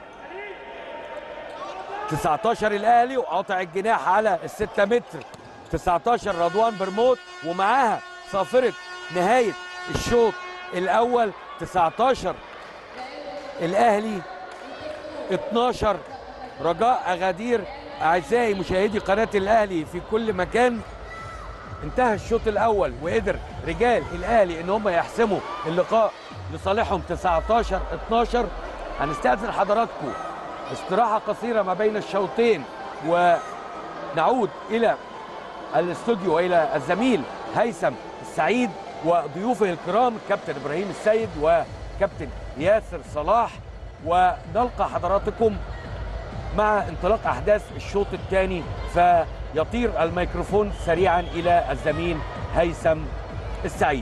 19 الاهلي وقاطع الجناح على ال6 متر، 19 رضوان برموت ومعاها صافره نهايه الشوط الاول. 19 الاهلي 12 رجاء اغادير. اعزائي مشاهدي قناه الاهلي في كل مكان، انتهى الشوط الاول وقدر رجال الاهلي ان هم يحسموا اللقاء لصالحهم 19-12. هنستأذن حضراتكم استراحه قصيره ما بين الشوطين ونعود الى الاستوديو والى الزميل هيثم السعيد وضيوفه الكرام كابتن ابراهيم السيد وكابتن ياسر صلاح، ونلقى حضراتكم مع انطلاق احداث الشوط الثاني. فيطير الميكروفون سريعا الى الزميل هيثم السعيد.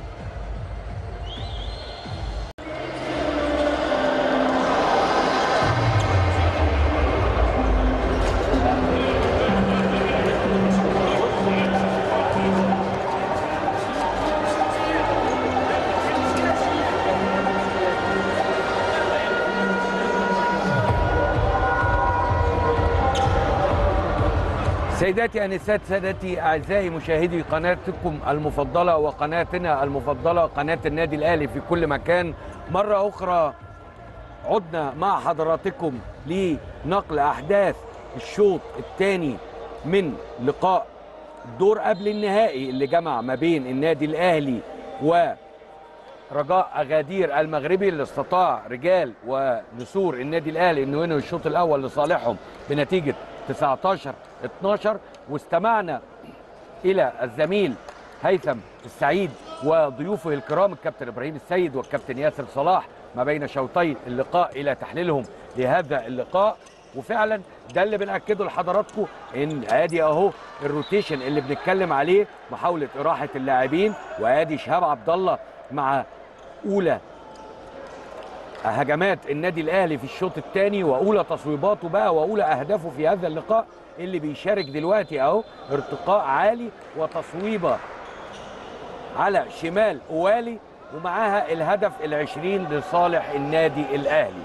سيداتي انسات سادتي اعزائي مشاهدي قناتكم المفضله وقناتنا المفضله قناه النادي الاهلي في كل مكان، مره اخرى عدنا مع حضراتكم لنقل احداث الشوط الثاني من لقاء الدور قبل النهائي اللي جمع ما بين النادي الاهلي ورجاء اغادير المغربي، اللي استطاع رجال ونسور النادي الاهلي انه ينهوا الشوط الاول لصالحهم بنتيجه 19-12. واستمعنا الى الزميل هيثم السعيد وضيوفه الكرام الكابتن ابراهيم السيد والكابتن ياسر صلاح ما بين شوطي اللقاء الى تحليلهم لهذا اللقاء. وفعلا ده اللي بنأكده لحضراتكم، ان ادي اهو الروتيشن اللي بنتكلم عليه، محاوله اراحه اللاعبين، وادي شهاب عبد الله مع اولى هجمات النادي الاهلي في الشوط الثاني واولى تصويباته بقى واولى اهدافه في هذا اللقاء، اللي بيشارك دلوقتي اهو ارتقاء عالي وتصويبه على شمال اوالي ومعاها الهدف ال20 لصالح النادي الاهلي.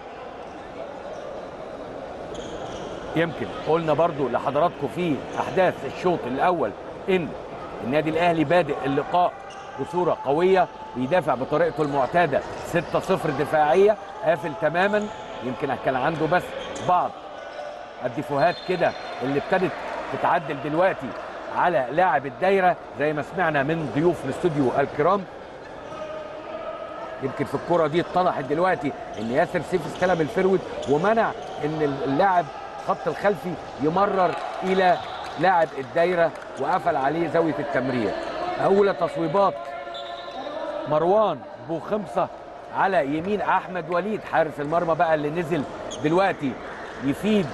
يمكن قلنا برضو لحضراتكم في احداث الشوط الاول ان النادي الاهلي بادئ اللقاء بصوره قويه، بيدافع بطريقته المعتاده 6-0 دفاعيه، قافل تماما. يمكن كان عنده بس بعض الدفوهات كده اللي ابتدت تتعدل دلوقتي على لاعب الدايره زي ما سمعنا من ضيوف الاستوديو الكرام. يمكن في الكره دي اتضحت دلوقتي ان ياسر سيف استلم الفرود ومنع ان اللاعب خط الخلفي يمرر الى لاعب الدايره وقفل عليه زاويه التمرير. اولى تصويبات مروان بوخمصه على يمين احمد وليد حارس المرمى بقى اللي نزل دلوقتي يفيد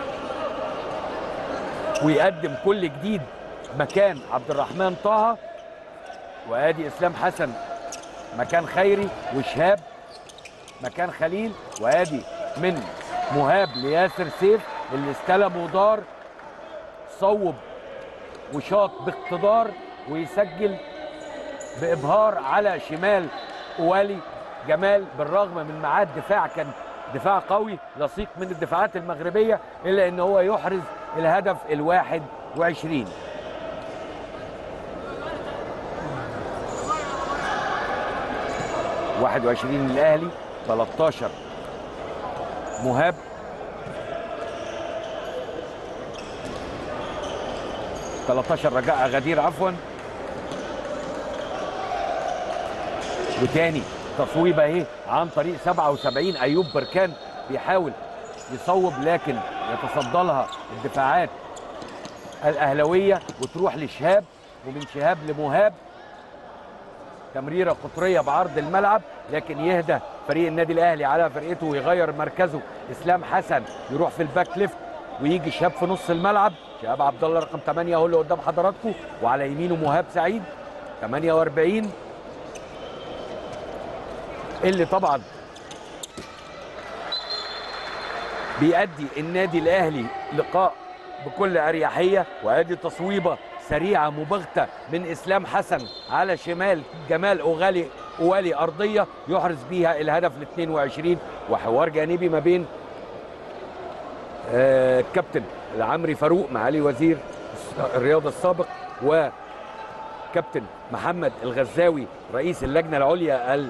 ويقدم كل جديد مكان عبد الرحمن طه. وادي اسلام حسن مكان خيري، وشهاب مكان خليل، وادي من مهاب لياسر سيف اللي استلم ودار صوب وشاط باقتدار ويسجل بإبهار على شمال أوالي جمال. بالرغم من معاد دفاع كان دفاع قوي لصيق من الدفاعات المغربية، إلا إن هو يحرز الهدف ال21. للأهلي، 13 مهاب، 13 رجاء أغادير عفوا. وتاني تصويبه اهي عن طريق 77 ايوب بركان بيحاول يصوب لكن يتصدى لها الدفاعات الاهلاويه وتروح لشهاب، ومن شهاب لمهاب تمريره قطريه بعرض الملعب، لكن يهدى فريق النادي الاهلي على فرقته ويغير مركزه. اسلام حسن يروح في الباك ليفت ويجي شهاب في نص الملعب. شهاب عبد الله رقم 8 اهو اللي قدام حضراتكم، وعلى يمينه مهاب سعيد 48 اللي طبعا بيأدي النادي الاهلي لقاء بكل اريحيه. وادي تصويبه سريعه مباغته من اسلام حسن على شمال جمال اوالي ارضيه يحرز بيها الهدف ال22. وحوار جانبي ما بين الكابتن العمري فاروق معالي وزير الرياضه السابق وكابتن محمد الغزاوي رئيس اللجنه العليا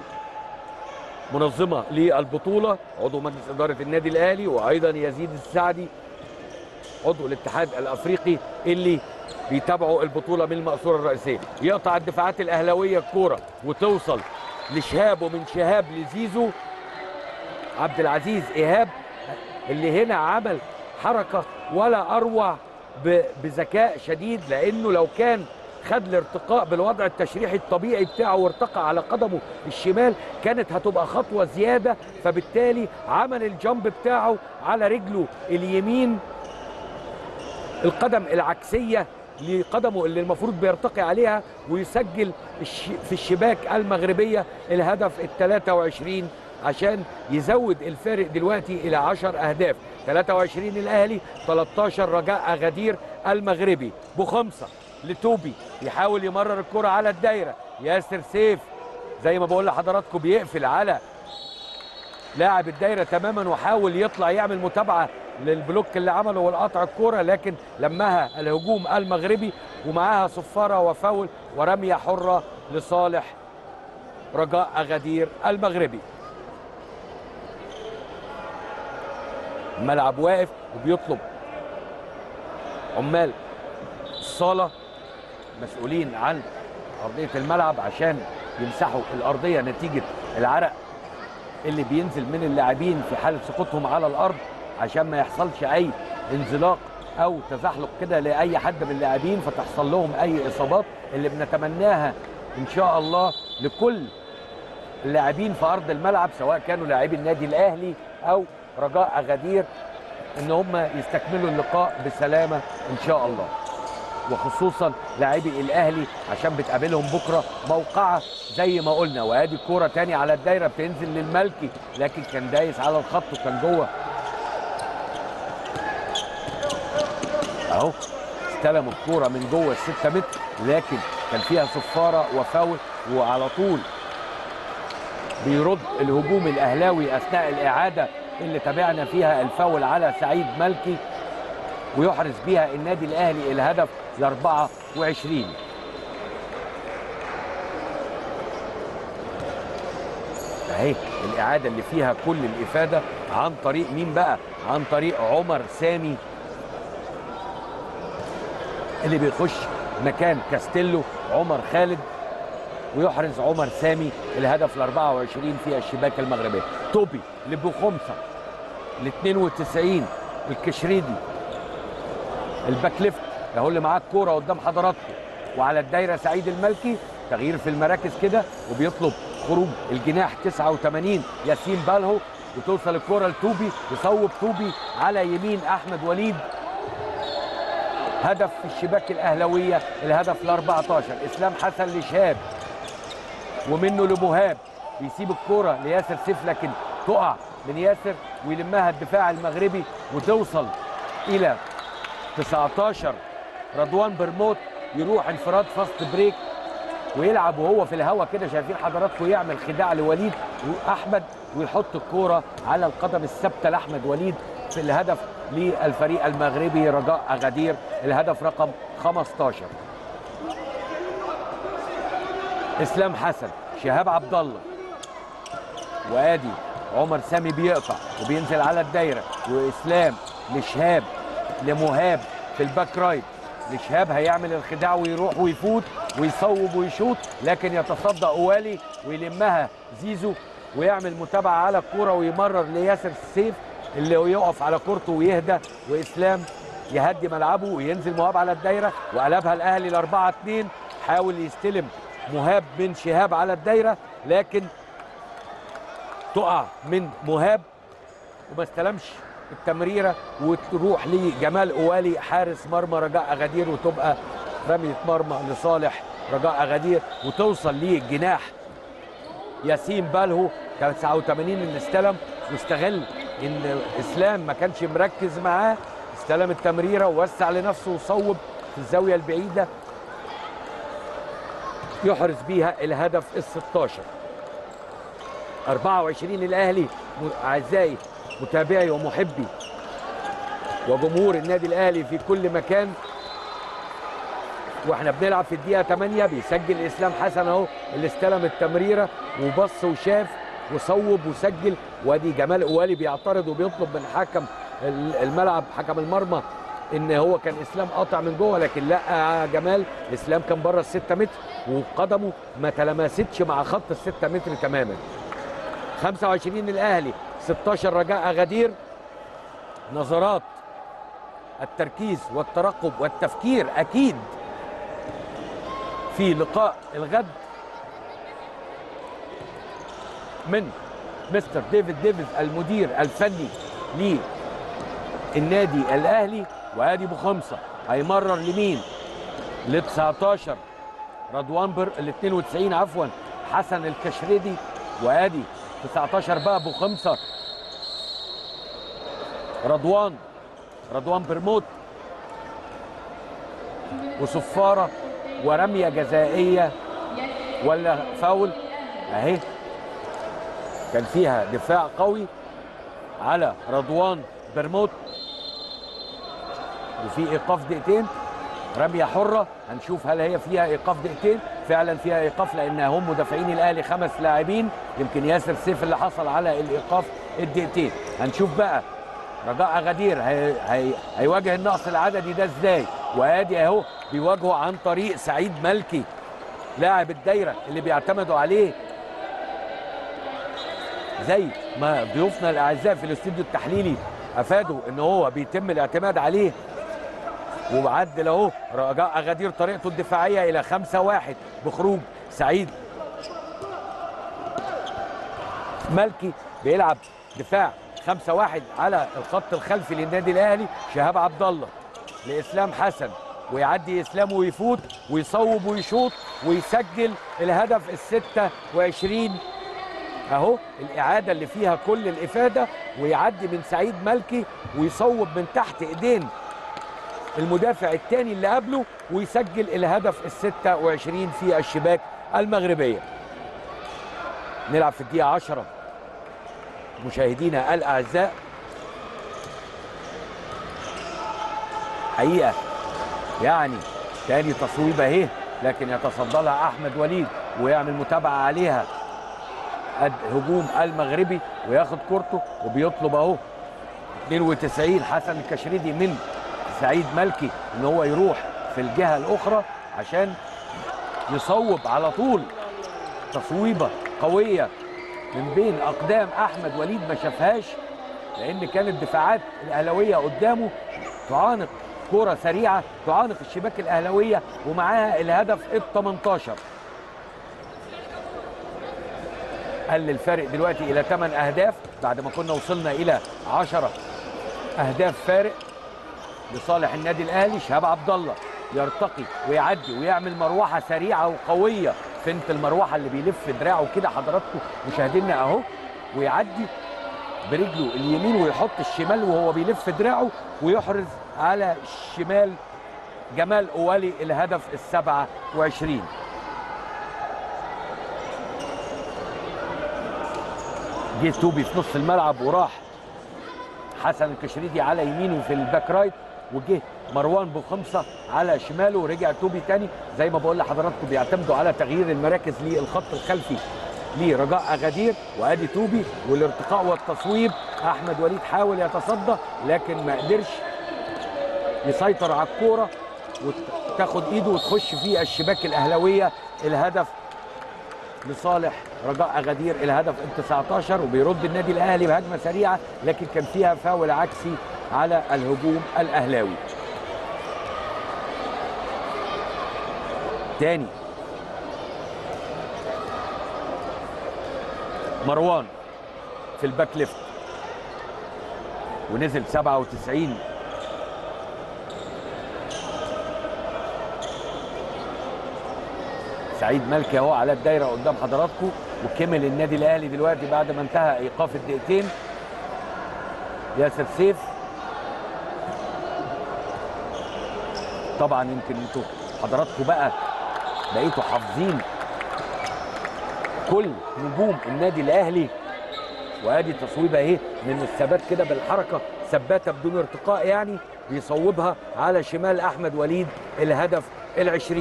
منظمة للبطولة عضو مجلس إدارة النادي الأهلي، وأيضا يزيد السعدي عضو الاتحاد الافريقي اللي بيتابعوا البطوله من المقصوره الرئيسيه. يقطع الدفاعات الاهلاويه الكوره وتوصل لشهاب، ومن شهاب لزيزو. عبد العزيز ايهاب اللي هنا عمل حركه ولا اروع بذكاء شديد، لانه لو كان خد الارتقاء بالوضع التشريحي الطبيعي بتاعه وارتقى على قدمه الشمال كانت هتبقى خطوه زياده، فبالتالي عمل الجامب بتاعه على رجله اليمين، القدم العكسيه لقدمه اللي المفروض بيرتقي عليها، ويسجل في الشباك المغربيه الهدف ال23 عشان يزود الفارق دلوقتي الى 10 اهداف. 23 الاهلي، 13 رجاء اغادير المغربي. بخمسه لتوبي يحاول يمرر الكره على الدايره. ياسر سيف زي ما بقول لحضراتكم بيقفل على لاعب الدايره تماما، وحاول يطلع يعمل متابعه للبلوك اللي عمله والقطع الكره، لكن لمها الهجوم المغربي ومعاها صفاره وفاول ورميه حره لصالح رجاء اغادير المغربي. الملعب واقف وبيطلب عمال الصاله مسؤولين عن ارضيه الملعب عشان يمسحوا الارضيه نتيجه العرق اللي بينزل من اللاعبين في حاله سقوطهم على الارض، عشان ما يحصلش اي انزلاق او تزحلق كده لاي حد من اللاعبين فتحصل لهم اي اصابات، اللي بنتمناها ان شاء الله لكل اللاعبين في ارض الملعب سواء كانوا لاعبي النادي الاهلي او رجاء اغادير ان هم يستكملوا اللقاء بسلامه ان شاء الله، وخصوصا لاعبي الاهلي عشان بتقابلهم بكره موقعه زي ما قلنا. وادي الكوره تاني على الدايره بتنزل للملكي، لكن كان دايس على الخط وكان جوه اهو، استلم الكوره من جوه ال6 متر لكن كان فيها صفاره وفاول، وعلى طول بيرد الهجوم الاهلاوي اثناء الاعاده اللي تابعنا فيها الفاول على سعيد ملكي، ويحرز بيها النادي الاهلي الهدف ال24. اهي الاعاده اللي فيها كل الافاده عن طريق مين بقى؟ عن طريق عمر سامي اللي بيخش مكان كاستيلو عمر خالد، ويحرز عمر سامي الهدف ال24 في الشباك المغربيه. توبي لبوخمسه ال92 الكشريدي الباك ليفت اهو اللي معاه الكوره قدام حضراتكم، وعلى الدايره سعيد الملكي. تغيير في المراكز كده وبيطلب خروج الجناح 89 ياسين بالهو، وتوصل الكوره لتوبي، يصوب توبي على يمين احمد وليد، هدف في الشباك الاهلاويه الهدف ال14. اسلام حسن لشهاب ومنه لمهاب، بيسيب الكوره لياسر سيف لكن تقع من ياسر ويلمها الدفاع المغربي وتوصل الى 19 رضوان برموت، يروح انفراد فاست بريك ويلعب وهو في الهوا كده شايفين حضراتكم، يعمل خداع لوليد واحمد ويحط الكوره على القدم الثابته لاحمد وليد في الهدف للفريق المغربي رجاء اغادير الهدف رقم 15. اسلام حسن، شهاب عبد الله، وادي عمر سامي بيقطع وبينزل على الدايره، واسلام لشهاب لمهاب في الباك رايت. لشهاب هيعمل الخداع ويروح ويفوت ويصوب ويشوط، لكن يتصدى اوالي ويلمها زيزو ويعمل متابعه على الكوره ويمرر لياسر السيف اللي يقف على كورته ويهدى، واسلام يهدي ملعبه وينزل مهاب على الدايره وقلبها الاهلي ل4-2. حاول يستلم مهاب من شهاب على الدايره لكن تقع من مهاب وما استلمش التمريره وتروح لجمال اوالي حارس مرمى رجاء اغادير، وتبقى رميه مرمى لصالح رجاء اغادير، وتوصل للجناح ياسين بالهو 89 اللي استلم واستغل ان اسلام ما كانش مركز معاه، استلم التمريره ووسع لنفسه وصوب في الزاويه البعيده يحرز بيها الهدف ال16. 24 الاهلي. اعزائي متابعي ومحبي وجمهور النادي الاهلي في كل مكان، واحنا بنلعب في الدقيقه 8 بيسجل اسلام حسن اهو اللي استلم التمريره وبص وشاف وصوب وسجل، وادي جمال اوالي بيعترض وبيطلب من حكم الملعب حكم المرمى ان هو كان اسلام قاطع من جوه، لكن لا جمال اسلام كان بره ال6 متر وقدمه ما تلمستش مع خط ال6 متر تماما. 25 الاهلي 16 رجاء اغادير. نظرات التركيز والترقب والتفكير اكيد في لقاء الغد من مستر ديفيد ديفيز المدير الفني للنادي الاهلي. وادي ابو خمسه هيمرر لمين؟ ل 19 رضوان ال 92 عفوا حسن الكشريدي. وادي 19 بقى ابو خمسه رضوان برموت. وصفاره ورميه جزائيه ولا فاول اهي، كان فيها دفاع قوي على رضوان برموت وفي ايقاف دقيقتين. رميه حره هنشوف هل هي فيها ايقاف دقيقتين. فعلا فيها ايقاف لان هم مدافعين الاهلي 5 لاعبين، يمكن ياسر سيف اللي حصل على الايقاف الدقيقتين. هنشوف بقى رجاء اغادير هيواجه النقص العددي ده ازاي. وادي اهو بيواجهه عن طريق سعيد ملكي لاعب الدايره اللي بيعتمدوا عليه زي ما ضيوفنا الاعزاء في الاستوديو التحليلي افادوا ان هو بيتم الاعتماد عليه. وبعدل اهو رجاء اغادير طريقته الدفاعيه الى 5-1 بخروج سعيد ملكي. بيلعب دفاع 5-1 على الخط الخلفي للنادي الاهلي. شهاب عبد الله لاسلام حسن، ويعدي اسلام ويفوت ويصوب ويشوط ويسجل الهدف ال26 اهو، الاعاده اللي فيها كل الافاده. ويعدي من سعيد ملكي ويصوب من تحت ايدين المدافع الثاني اللي قبله ويسجل الهدف ال26 في الشباك المغربيه. نلعب في الدقيقه 10 مشاهدينا الاعزاء. حقيقه يعني تاني تصويبه اهي، لكن يتصدى لها احمد وليد ويعمل متابعه عليها الهجوم المغربي وياخد كورته وبيطلب اهو 92 حسن الكشريدي من سعيد ملكي ان هو يروح في الجهه الاخرى عشان يصوب على طول تصويبه قويه من بين اقدام احمد وليد ما شافهاش، لان كانت دفاعات الاهلاويه قدامه تعانق كره سريعه تعانق الشباك الاهلاويه ومعاها الهدف ال18. قل الفارق دلوقتي الى 8 اهداف بعد ما كنا وصلنا الى 10 اهداف فارق لصالح النادي الاهلي. شهاب عبد الله يرتقي ويعدي ويعمل مروحه سريعه وقويه، فنت المروحه اللي بيلف دراعه كده حضراتكم مشاهدينا اهو، ويعدي برجله اليمين ويحط الشمال وهو بيلف دراعه ويحرز على الشمال جمال أوالي الهدف ال27. جه توبي في نص الملعب وراح حسن الكشريدي على يمينه في الباك رايت، وجه مروان بوخمسه على شماله ورجع توبي تاني. زي ما بقول لحضراتكم بيعتمدوا على تغيير المراكز للخط الخلفي لرجاء اغادير. وادي توبي والارتقاء والتصويب. احمد وليد حاول يتصدى لكن ما قدرش يسيطر على الكوره وتاخد ايده وتخش في الشباك الاهلاويه. الهدف لصالح رجاء اغادير الهدف ال19، وبيرد النادي الاهلي بهجمه سريعه لكن كان فيها فاول عكسي على الهجوم الاهلاوي. تاني مروان في الباك ليفت ونزل 97 سعيد ملكي اهو على الدايره قدام حضراتكم. وكمل النادي الاهلي دلوقتي بعد ما انتهى ايقاف الدقيقتين. ياسر سيف طبعا يمكن انتوا حضراتكم بقى بقيتوا حافظين كل نجوم النادي الاهلي. وادي تصويبه اهي من الثبات كده بالحركه، ثباته بدون ارتقاء يعني، بيصوبها على شمال احمد وليد الهدف ال20.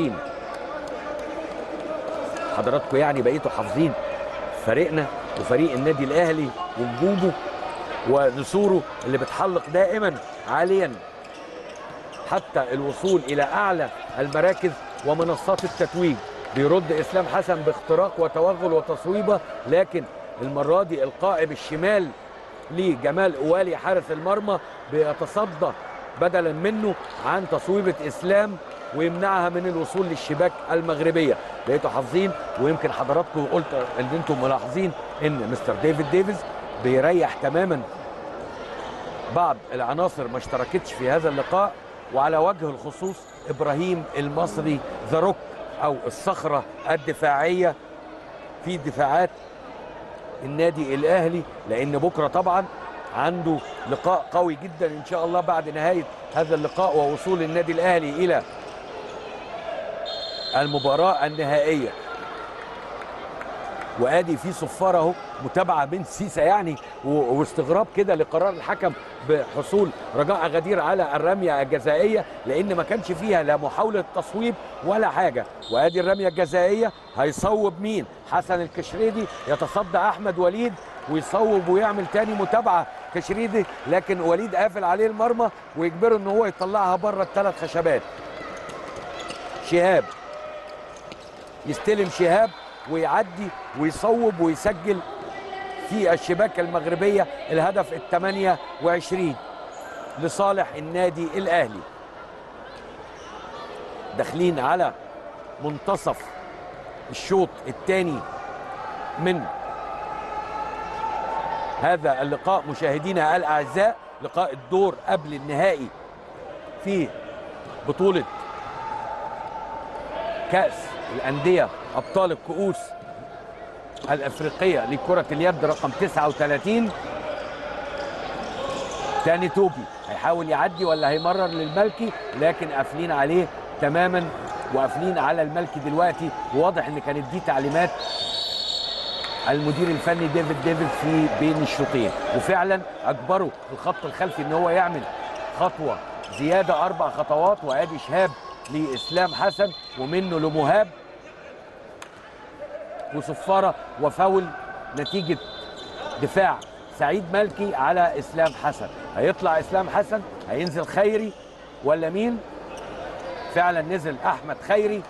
حضراتكم يعني بقيتوا حافظين فريقنا وفريق النادي الاهلي ونجومه ونسوره اللي بتحلق دائما عاليا حتى الوصول الى اعلى المراكز ومنصات التتويج. بيرد اسلام حسن باختراق وتوغل وتصويبه، لكن المره دي القائم الشمال لجمال قوالي حارس المرمى بيتصدى بدلا منه عن تصويبه اسلام ويمنعها من الوصول للشباك المغربيه. بقيتوا حافظين، ويمكن حضراتكم قلت ان انتم ملاحظين ان مستر ديفيز بيريح تماما بعض العناصر ما اشتركتش في هذا اللقاء، وعلى وجه الخصوص ابراهيم المصري ذا روك او الصخره الدفاعيه في دفاعات النادي الاهلي، لان بكره طبعا عنده لقاء قوي جدا ان شاء الله بعد نهايه هذا اللقاء ووصول النادي الاهلي الى المباراه النهائيه. وادي في صفاره اهو متابعه من سيسا يعني واستغراب كده لقرار الحكم بحصول رجاء أغادير على الرميه الجزائيه، لان ما كانش فيها لا محاوله تصويب ولا حاجه. وادي الرميه الجزائيه، هيصوب مين؟ حسن الكشريدي، يتصدى احمد وليد ويصوب ويعمل تاني متابعه كشريدي، لكن وليد قافل عليه المرمى ويجبره ان هو يطلعها بره الثلاث خشبات. شهاب يستلم، شهاب ويعدي ويصوب ويسجل في الشباك المغربية الهدف ال28 لصالح النادي الأهلي. داخلين على منتصف الشوط الثاني من هذا اللقاء مشاهدينا الأعزاء، لقاء الدور قبل النهائي في بطولة كأس الأندية أبطال الكؤوس الأفريقية لكرة اليد رقم 39. تاني توبي هيحاول يعدي ولا هيمرر للملكي، لكن قافلين عليه تماما وقافلين على الملكي دلوقتي، وواضح ان كانت دي تعليمات المدير الفني ديفيد في بين الشوطين، وفعلا اجبروا الخط الخلفي ان هو يعمل خطوه زياده 4 خطوات. وادي شهاب لاسلام حسن ومنه لمهاب، وصفاره وفاول نتيجه دفاع سعيد ملكي على اسلام حسن. هيطلع اسلام حسن، هينزل خيري ولا مين؟ فعلا نزل احمد خيري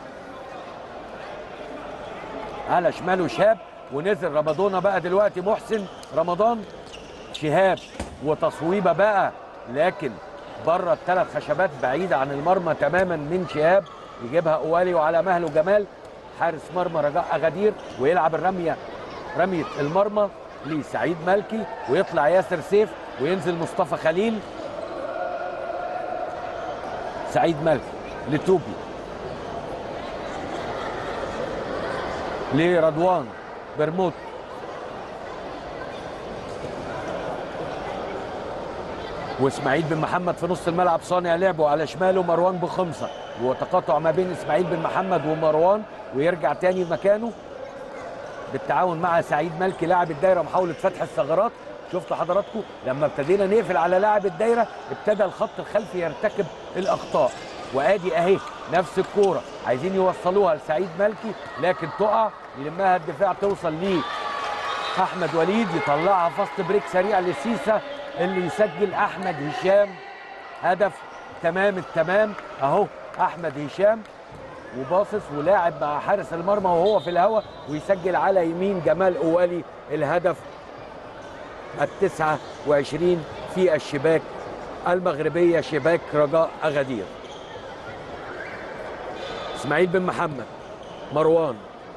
على شماله شهاب، ونزل رمضان بقى دلوقتي محسن رمضان. شهاب وتصويبه بقى، لكن بره الثلاث خشبات بعيده عن المرمى تماما من شهاب، يجيبها قوالي وعلى مهله جمال حارس مرمى رجاء أغادير، ويلعب رميه المرمى لسعيد ملكي، ويطلع ياسر سيف وينزل مصطفى خليل. سعيد ملكي لتوبي لرضوان برموت، واسماعيل بن محمد في نص الملعب صانع لعبه، على شماله مروان بخمسه، وتقاطع ما بين اسماعيل بن محمد ومروان، ويرجع تاني مكانه بالتعاون مع سعيد ملكي لاعب الدايره محاوله فتح الثغرات. شفتوا حضراتكم لما ابتدينا نقفل على لاعب الدايره ابتدى الخط الخلفي يرتكب الاخطاء. وادي اهي نفس الكوره عايزين يوصلوها لسعيد ملكي، لكن تقع، يلمها الدفاع توصل ليه احمد وليد، يطلعها فاست بريك سريع لسيسا اللي يسجل احمد هشام هدف تمام التمام. اهو احمد هشام وباصص ولاعب مع حارس المرمى وهو في الهواء، ويسجل على يمين جمال قوالي الهدف ال29 في الشباك المغربيه شباك رجاء أغادير. اسماعيل بن محمد، مروان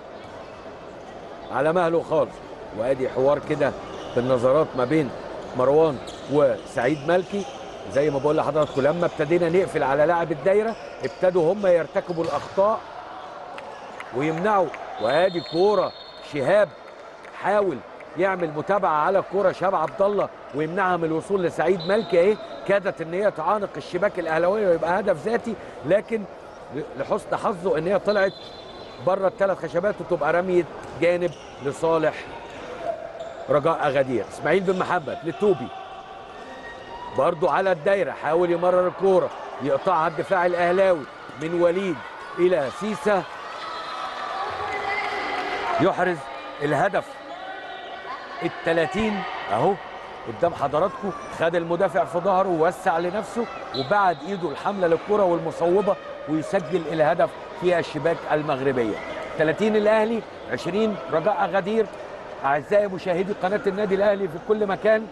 على مهله خالص، وادي حوار كده بالنظرات ما بين مروان وسعيد ملكي. زي ما بقول لحضراتكم لما ابتدينا نقفل على لاعب الدايره ابتدوا هم يرتكبوا الاخطاء ويمنعوا. وادي كوره شهاب حاول يعمل متابعه على كوره شهاب عبد الله ويمنعها من الوصول لسعيد ملكي، اهي كادت ان هي تعانق الشباك الاهلاويه ويبقى هدف ذاتي، لكن لحسن حظه ان هي طلعت بره الثلاث خشبات وتبقى رميه جانب لصالح رجاء أغادير. اسماعيل بن محمد للتوبي برضه على الدايره، حاول يمرر الكوره يقطعها الدفاع الاهلاوي من وليد الى سيسا، يحرز الهدف ال30 اهو قدام حضراتكم، خد المدافع في ظهره ووسع لنفسه وبعد ايده الحمله للكره والمصوبه ويسجل الهدف في الشباك المغربيه. 30 الاهلي 20 رجاء اغادير. اعزائي مشاهدي قناه النادي الاهلي في كل مكان،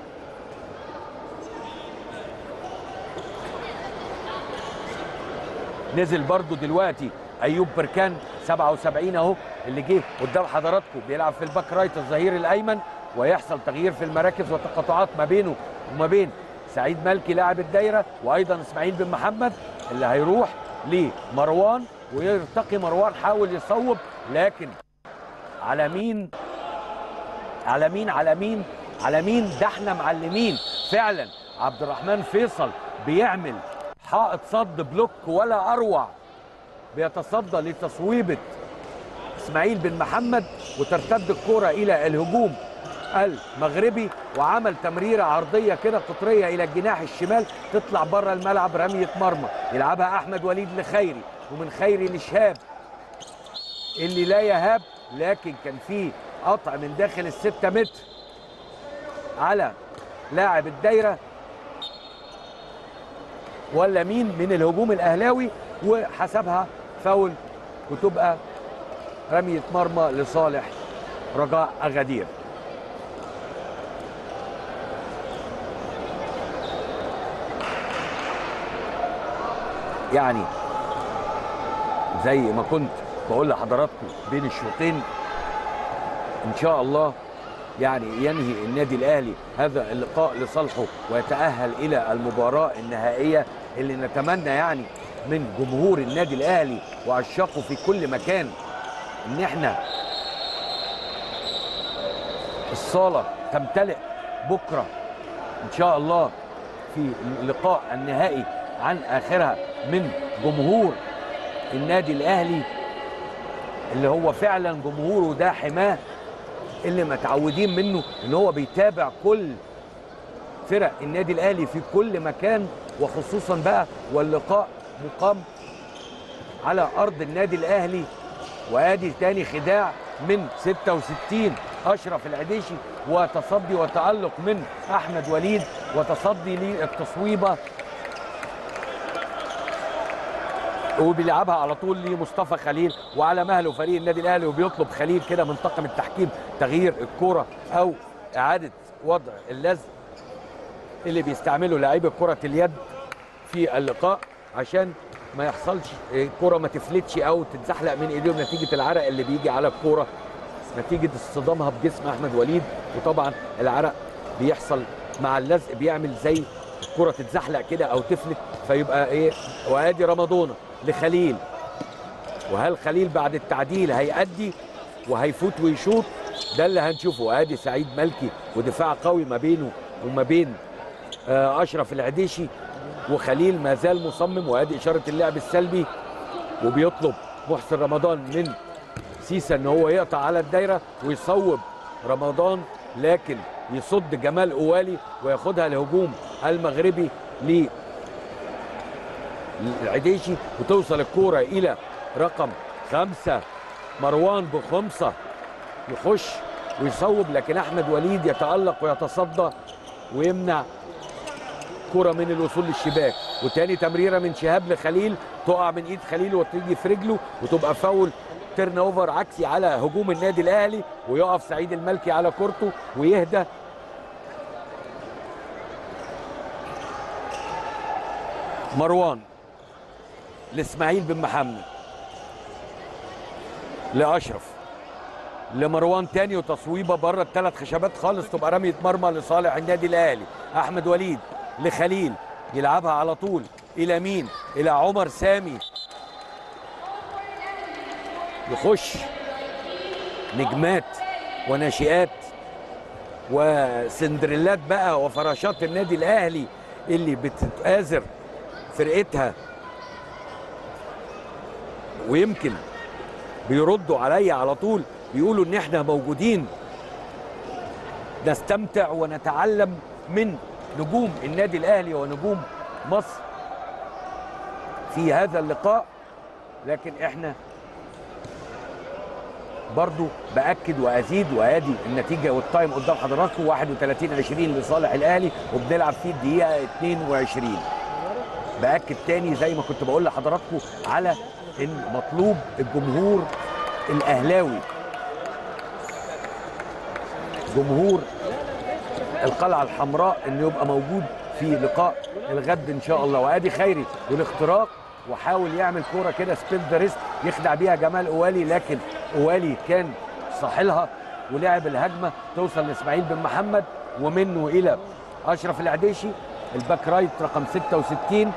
نزل برضو دلوقتي ايوب بركان 77 اهو اللي جه قدام حضراتكم، بيلعب في الباك رايت الظهير الايمن، ويحصل تغيير في المراكز وتقاطعات ما بينه وما بين سعيد ملكي لاعب الدايره، وايضا اسماعيل بن محمد اللي هيروح لمروان، ويرتقي مروان حاول يصوب لكن على مين على مين على مين على مين؟ ده احنا معلمين فعلا. عبد الرحمن فيصل بيعمل حائط صد بلوك ولا اروع، بيتصدى لتصويبه اسماعيل بن محمد وترتد الكره الى الهجوم المغربي، وعمل تمريره عرضيه كده قطريه الى الجناح الشمال تطلع بره الملعب رميه مرمى، يلعبها احمد وليد لخيري، ومن خيري لشهاب اللي لا يهاب، لكن كان في قطع من داخل الستة متر على لاعب الدايره ولا مين من الهجوم الاهلاوي، وحسبها فاول وتبقى رميه مرمى لصالح رجاء اغادير. يعني زي ما كنت بقول لحضراتكم بين الشوطين ان شاء الله يعني ينهي النادي الاهلي هذا اللقاء لصالحه ويتاهل الى المباراه النهائيه اللي نتمنى يعني من جمهور النادي الاهلي وعشاقه في كل مكان ان احنا الصاله تمتلئ بكره ان شاء الله في اللقاء النهائي عن اخرها من جمهور النادي الاهلي اللي هو فعلا جمهوره ده حماه اللي متعودين منه ان هو بيتابع كل فرق النادي الاهلي في كل مكان، وخصوصا بقى واللقاء مقام على ارض النادي الاهلي. وادي تاني خداع من 66 اشرف العديشي، وتصدي وتالق من احمد وليد، وتصدي للتصويبه وبيلعبها على طول لمصطفى خليل، وعلى مهله فريق النادي الاهلي، وبيطلب خليل كده من طاقم التحكيم تغيير الكره او اعاده وضع اللزق اللي بيستعمله لاعبي كره اليد في اللقاء عشان ما يحصلش الكره ما تفلتش او تتزحلق من ايديهم نتيجه العرق اللي بيجي على الكره نتيجه اصطدامها بجسم احمد وليد. وطبعا العرق بيحصل مع اللزق بيعمل زي الكره تتزحلق كده او تفلت فيبقى ايه. وادي رمضان لخليل، وهل خليل بعد التعديل هيأدي وهيفوت ويشوط؟ ده اللي هنشوفه. وادي سعيد ملكي ودفاع قوي ما بينه وما بين اشرف العديشي، وخليل ما زال مصمم، وادي اشاره اللعب السلبي، وبيطلب محسن رمضان من سيسا ان هو يقطع على الدايره ويصوب رمضان، لكن يصد جمال قوالي وياخدها الهجوم المغربي للعديشي، وتوصل الكوره الى رقم 5 مروان بخمسه يخش ويصوب، لكن احمد وليد يتالق ويتصدى ويمنع كرة من الوصول للشباك. وتاني تمريره من شهاب لخليل تقع من ايد خليل وتيجي في رجله وتبقى فاول تيرن اوفر عكسي على هجوم النادي الاهلي، ويقف سعيد الملكي على كورته ويهدى. مروان لاسماعيل بن محمد لاشرف لمروان تاني، وتصويبه بره الثلاث خشبات خالص تبقى رميه مرمى لصالح النادي الاهلي. احمد وليد لخليل يلعبها على طول الى مين؟ الى عمر سامي، يخش نجمات وناشئات وسندريلات بقى وفراشات النادي الاهلي اللي بتتآزر فرقتها، ويمكن بيردوا عليا على طول بيقولوا ان احنا موجودين نستمتع ونتعلم من نجوم النادي الاهلي ونجوم مصر في هذا اللقاء، لكن احنا برضو باكد وازيد، وادي النتيجه والتايم قدام حضراتكم 31-20 لصالح الاهلي، وبنلعب فيه الدقيقه 22. باكد تاني زي ما كنت بقول لحضراتكم على ان مطلوب الجمهور الاهلاوي، جمهور القلعه الحمراء، انه يبقى موجود في لقاء الغد ان شاء الله. وادي خيري والاختراق، وحاول يعمل كوره كده سبيل ذا ريست يخدع بيها جمال قوالي، لكن قوالي كان صاحلها ولعب الهجمه توصل لاسماعيل بن محمد، ومنه الى اشرف العديشي الباك رايت رقم 66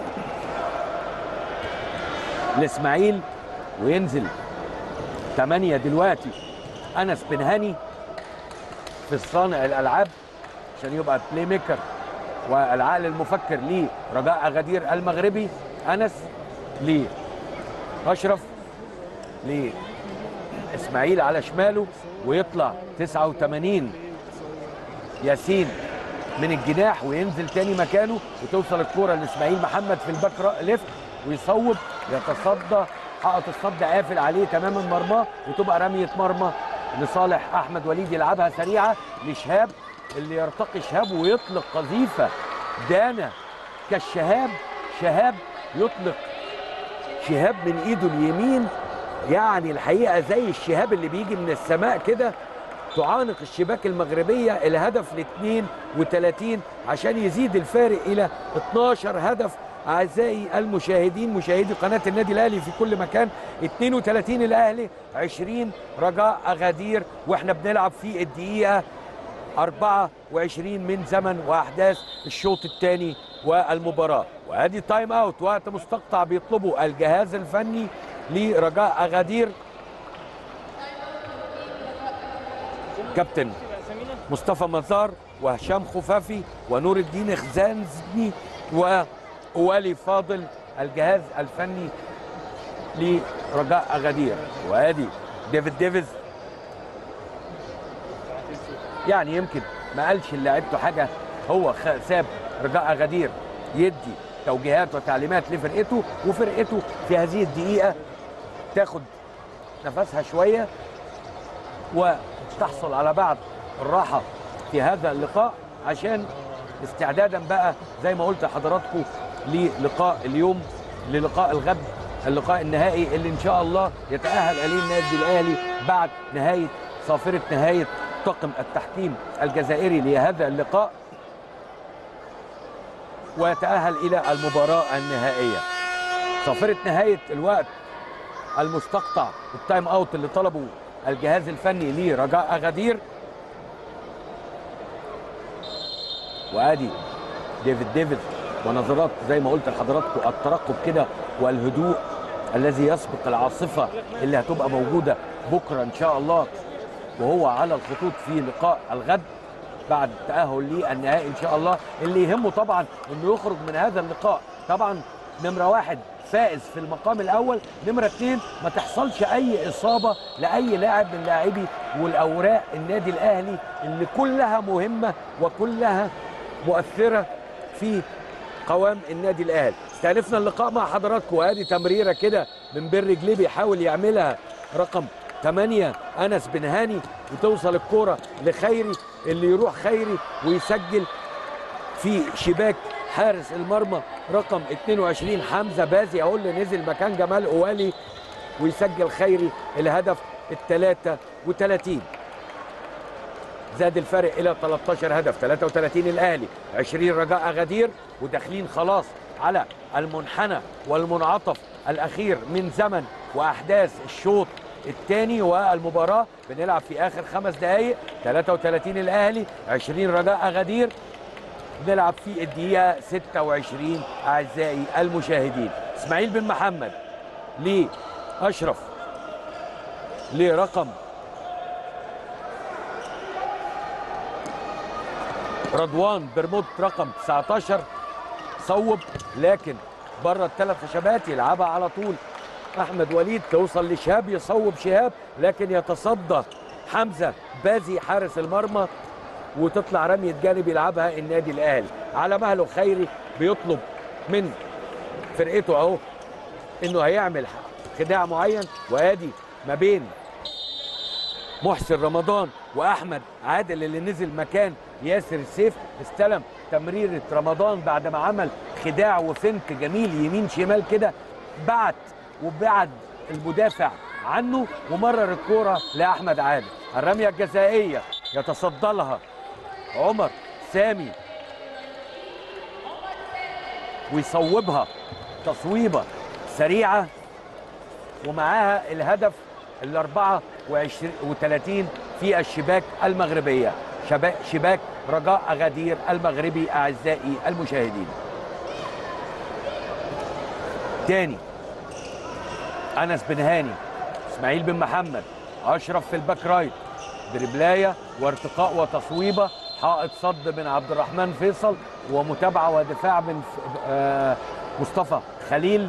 لاسماعيل، وينزل 8 دلوقتي انس بن هاني في صانع الالعاب عشان يبقى بلاي ميكر والعقل المفكر لرجاء أغادير المغربي. انس لاشرف لاسماعيل على شماله، ويطلع 89 ياسين من الجناح وينزل تاني مكانه، وتوصل الكوره لاسماعيل محمد في الباك ليفت ويصوب، يتصدى، حائط الصد قافل عليه تماما مرماه، وتبقى رميه مرمى لصالح احمد وليد، يلعبها سريعه لشهاب اللي يرتقي شهاب ويطلق قذيفه دانا كالشهاب. شهاب يطلق شهاب من ايده اليمين، يعني الحقيقه زي الشهاب اللي بيجي من السماء كده، تعانق الشباك المغربيه الهدف ل 32 عشان يزيد الفارق الى 12 هدف. اعزائي المشاهدين، مشاهدي قناه النادي الاهلي في كل مكان، 32 الاهلي 20 رجاء أغادير، واحنا بنلعب في الدقيقه 24 من زمن واحداث الشوط الثاني والمباراه. وادي تايم اوت، وقت مستقطع بيطلبه الجهاز الفني لرجاء أغادير، كابتن مصطفى مزار وهشام خفافي ونور الدين خزانزني ووالي فاضل، الجهاز الفني لرجاء أغادير. وادي ديفيد ديفيز، يعني يمكن ما قالش اللي لعبته حاجه، هو ساب رجاء أغادير يدي توجيهات وتعليمات لفرقته، وفرقته في هذه الدقيقه تاخد نفسها شويه وتحصل على بعض الراحه في هذا اللقاء، عشان استعدادا بقى زي ما قلت لحضراتكم للقاء اليوم، للقاء الغد، اللقاء النهائي اللي ان شاء الله يتاهل اليه النادي الاهلي بعد نهايه صافره نهايه طاقم التحكيم الجزائري لهذا اللقاء، ويتاهل الى المباراه النهائيه. صافره نهايه الوقت المستقطع، التايم اوت اللي طلبه الجهاز الفني لرجاء أغادير. وادي ديفيد ونظرات زي ما قلت لحضراتكم الترقب كده والهدوء الذي يسبق العاصفه اللي هتبقى موجوده بكره ان شاء الله، وهو على الخطوط في لقاء الغد بعد التاهل للنهائي ان شاء الله. اللي يهمه طبعا انه يخرج من هذا اللقاء طبعا نمره واحد فائز في المقام الاول، نمره اثنين ما تحصلش اي اصابه لاي لاعب من لاعبي والاوراق النادي الاهلي اللي كلها مهمه وكلها مؤثره في قوام النادي الاهلي. استأنفنا اللقاء مع حضراتكم، وادي تمريره كده من بين رجليه بيحاول يعملها رقم 8 انس بن هاني، وتوصل الكوره لخيري اللي يروح خيري ويسجل في شباك حارس المرمى رقم 22 حمزه بازي، اهو اللي نزل مكان جمال قوالي، ويسجل خيري الهدف ال 33. زاد الفرق الى 13 هدف، 33 الاهلي 20 رجاء أغادير، وداخلين خلاص على المنحنى والمنعطف الاخير من زمن واحداث الشوط الثاني والمباراه. بنلعب في اخر 5 دقائق، 33 الاهلي 20 رجاء أغادير، بنلعب في الدقيقه 26 اعزائي المشاهدين. اسماعيل بن محمد لاشرف لرقم رضوان برموت رقم 19، صوب لكن بره الثلاث خشبات، يلعبها على طول احمد وليد، توصل لشهاب، يصوب شهاب لكن يتصدى حمزه بازي حارس المرمى، وتطلع رميه جانب يلعبها النادي الاهلي. على مهله خيري بيطلب من فرقته اهو انه هيعمل خداع معين، وادي ما بين محسن رمضان واحمد عادل اللي نزل مكان ياسر السيف. استلم تمريره رمضان بعد ما عمل خداع وفنت جميل يمين شمال كده، وبعد المدافع عنه ومرر الكوره لاحمد عادل. الرميه الجزائيه يتصدى لها عمر سامي ويصوبها تصويبه سريعه، ومعاها الهدف ال 34 في الشباك المغربيه، شباك رجاء أغادير المغربي. اعزائي المشاهدين، تاني انس بن هاني، اسماعيل بن محمد، اشرف في الباك رايت، دربلايه وارتقاء وتصويبه، حائط صد من عبد الرحمن فيصل، ومتابعه ودفاع من مصطفى خليل،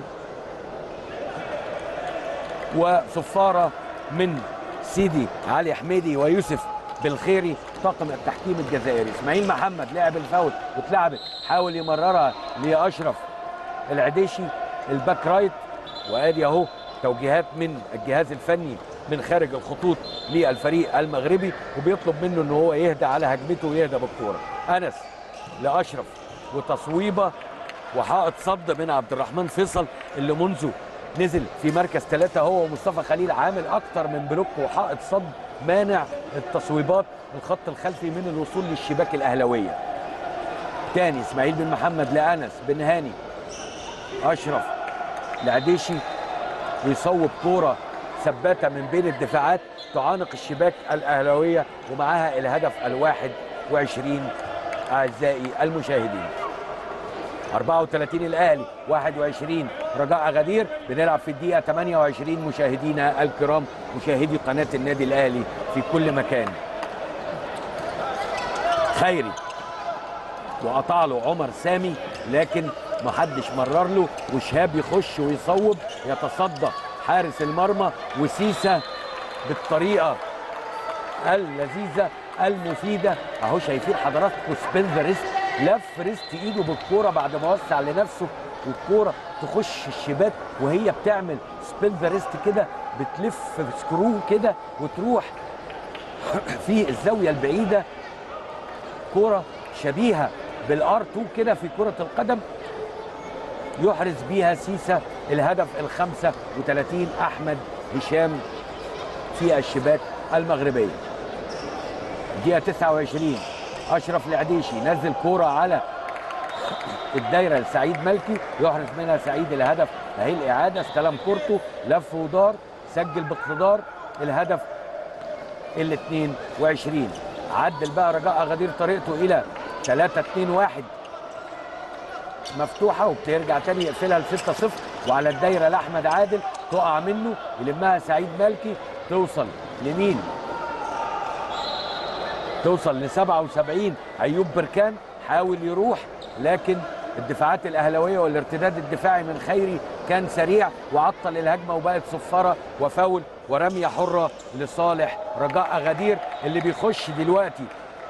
وصفاره من سيدي علي حميدي ويوسف بالخيري طاقم التحكيم الجزائري. اسماعيل محمد لعب الفاول واتلعبت، حاول يمررها لاشرف العديشي الباك رايت، وادي اهو توجيهات من الجهاز الفني من خارج الخطوط للفريق المغربي، وبيطلب منه ان هو يهدى على هجمته ويهدى بالكوره. انس لاشرف وتصويبه وحائط صد من عبد الرحمن فيصل اللي منذ نزل في مركز 3 هو ومصطفى خليل عامل اكتر من بلوك وحائط صد مانع التصويبات الخط الخلفي من الوصول للشباك الاهلاويه. تاني اسماعيل بن محمد لانس بن هاني، اشرف لعديشي ويصوب كوره ثباته من بين الدفاعات تعانق الشباك الاهلاويه، ومعاها الهدف ال21 اعزائي المشاهدين. 34 الاهلي 21 رجاء أغادير. بنلعب في الدقيقه 28 مشاهدينا الكرام، مشاهدي قناه النادي الاهلي في كل مكان. خيري وقطع له عمر سامي لكن محدش مرر له، وشهاب يخش ويصوب، يتصدى حارس المرمى وسيسه بالطريقه اللذيذه المفيده اهو. شايفين حضراتكم سبين ذا ريست، لف ريست ايده بالكوره بعد ما وسع لنفسه والكوره تخش الشباك، وهي بتعمل سبين ذا ريست كده بتلف سكرو كده وتروح في الزاويه البعيده. كوره شبيهه بالار 2 كده في كره القدم، يحرز بيها سيسه الهدف ال35 احمد هشام في الشباك المغربيه. دقيقه 29 اشرف العديشي نزل كوره على الدايره لسعيد ملكي، يحرز منها سعيد الهدف. اهي الاعاده، استلم كورته لف ودار، سجل باقتدار الهدف ال22. عدل بقى رجاء أغادير طريقته الى 3-2-1 مفتوحه، وبترجع تاني يقفلها ل 6-0 وعلى الدايره لاحمد عادل، تقع منه يلمها سعيد ملكي، توصل لمين؟ توصل ل 77 ايوب بركان، حاول يروح لكن الدفاعات الاهلاويه والارتداد الدفاعي من خيري كان سريع وعطل الهجمه، وبقت صفاره وفاول ورميه حره لصالح رجاء أغادير اللي بيخش دلوقتي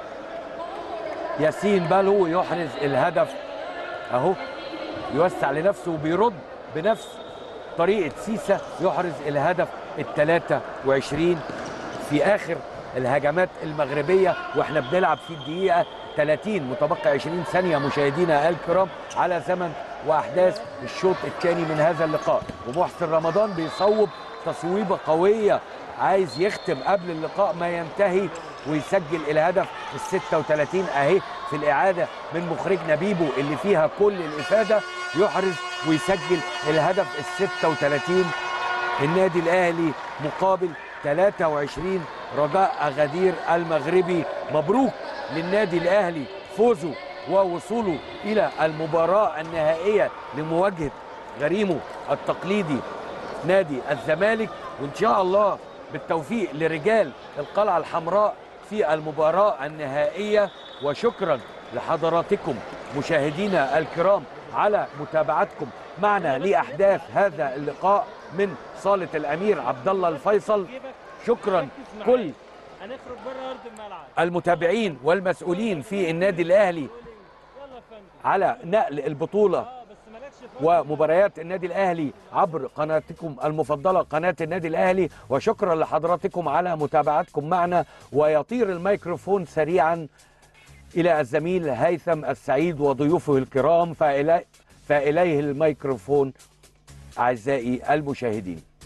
ياسين بالو يحرز الهدف اهو، يوسع لنفسه وبيرد بنفس طريقه سيسه، يحرز الهدف ال23 في اخر الهجمات المغربيه، واحنا بنلعب في الدقيقه 30 متبقي 20 ثانيه مشاهدينا الكرام على زمن واحداث الشوط الثاني من هذا اللقاء. ومحسن رمضان بيصوب تصويبه قويه، عايز يختم قبل اللقاء ما ينتهي ويسجل الهدف ال36 اهي في الاعاده من مخرجنا بيبو اللي فيها كل الافاده، يحرز ويسجل الهدف ال36. النادي الاهلي مقابل 23 رجاء أغادير المغربي. مبروك للنادي الاهلي فوزه ووصوله الى المباراه النهائيه لمواجهه غريمه التقليدي نادي الزمالك، وان شاء الله بالتوفيق لرجال القلعه الحمراء في المباراه النهائيه. وشكرا لحضراتكم مشاهدينا الكرام على متابعتكم معنا لاحداث هذا اللقاء من صاله الامير عبد الله الفيصل. شكرا كل المتابعين والمسؤولين في النادي الاهلي على نقل البطوله ومباريات النادي الأهلي عبر قناتكم المفضلة قناة النادي الأهلي. وشكرا لحضراتكم على متابعتكم معنا. ويطير الميكروفون سريعا إلى الزميل هيثم السعيد وضيوفه الكرام، فإليه الميكروفون أعزائي المشاهدين.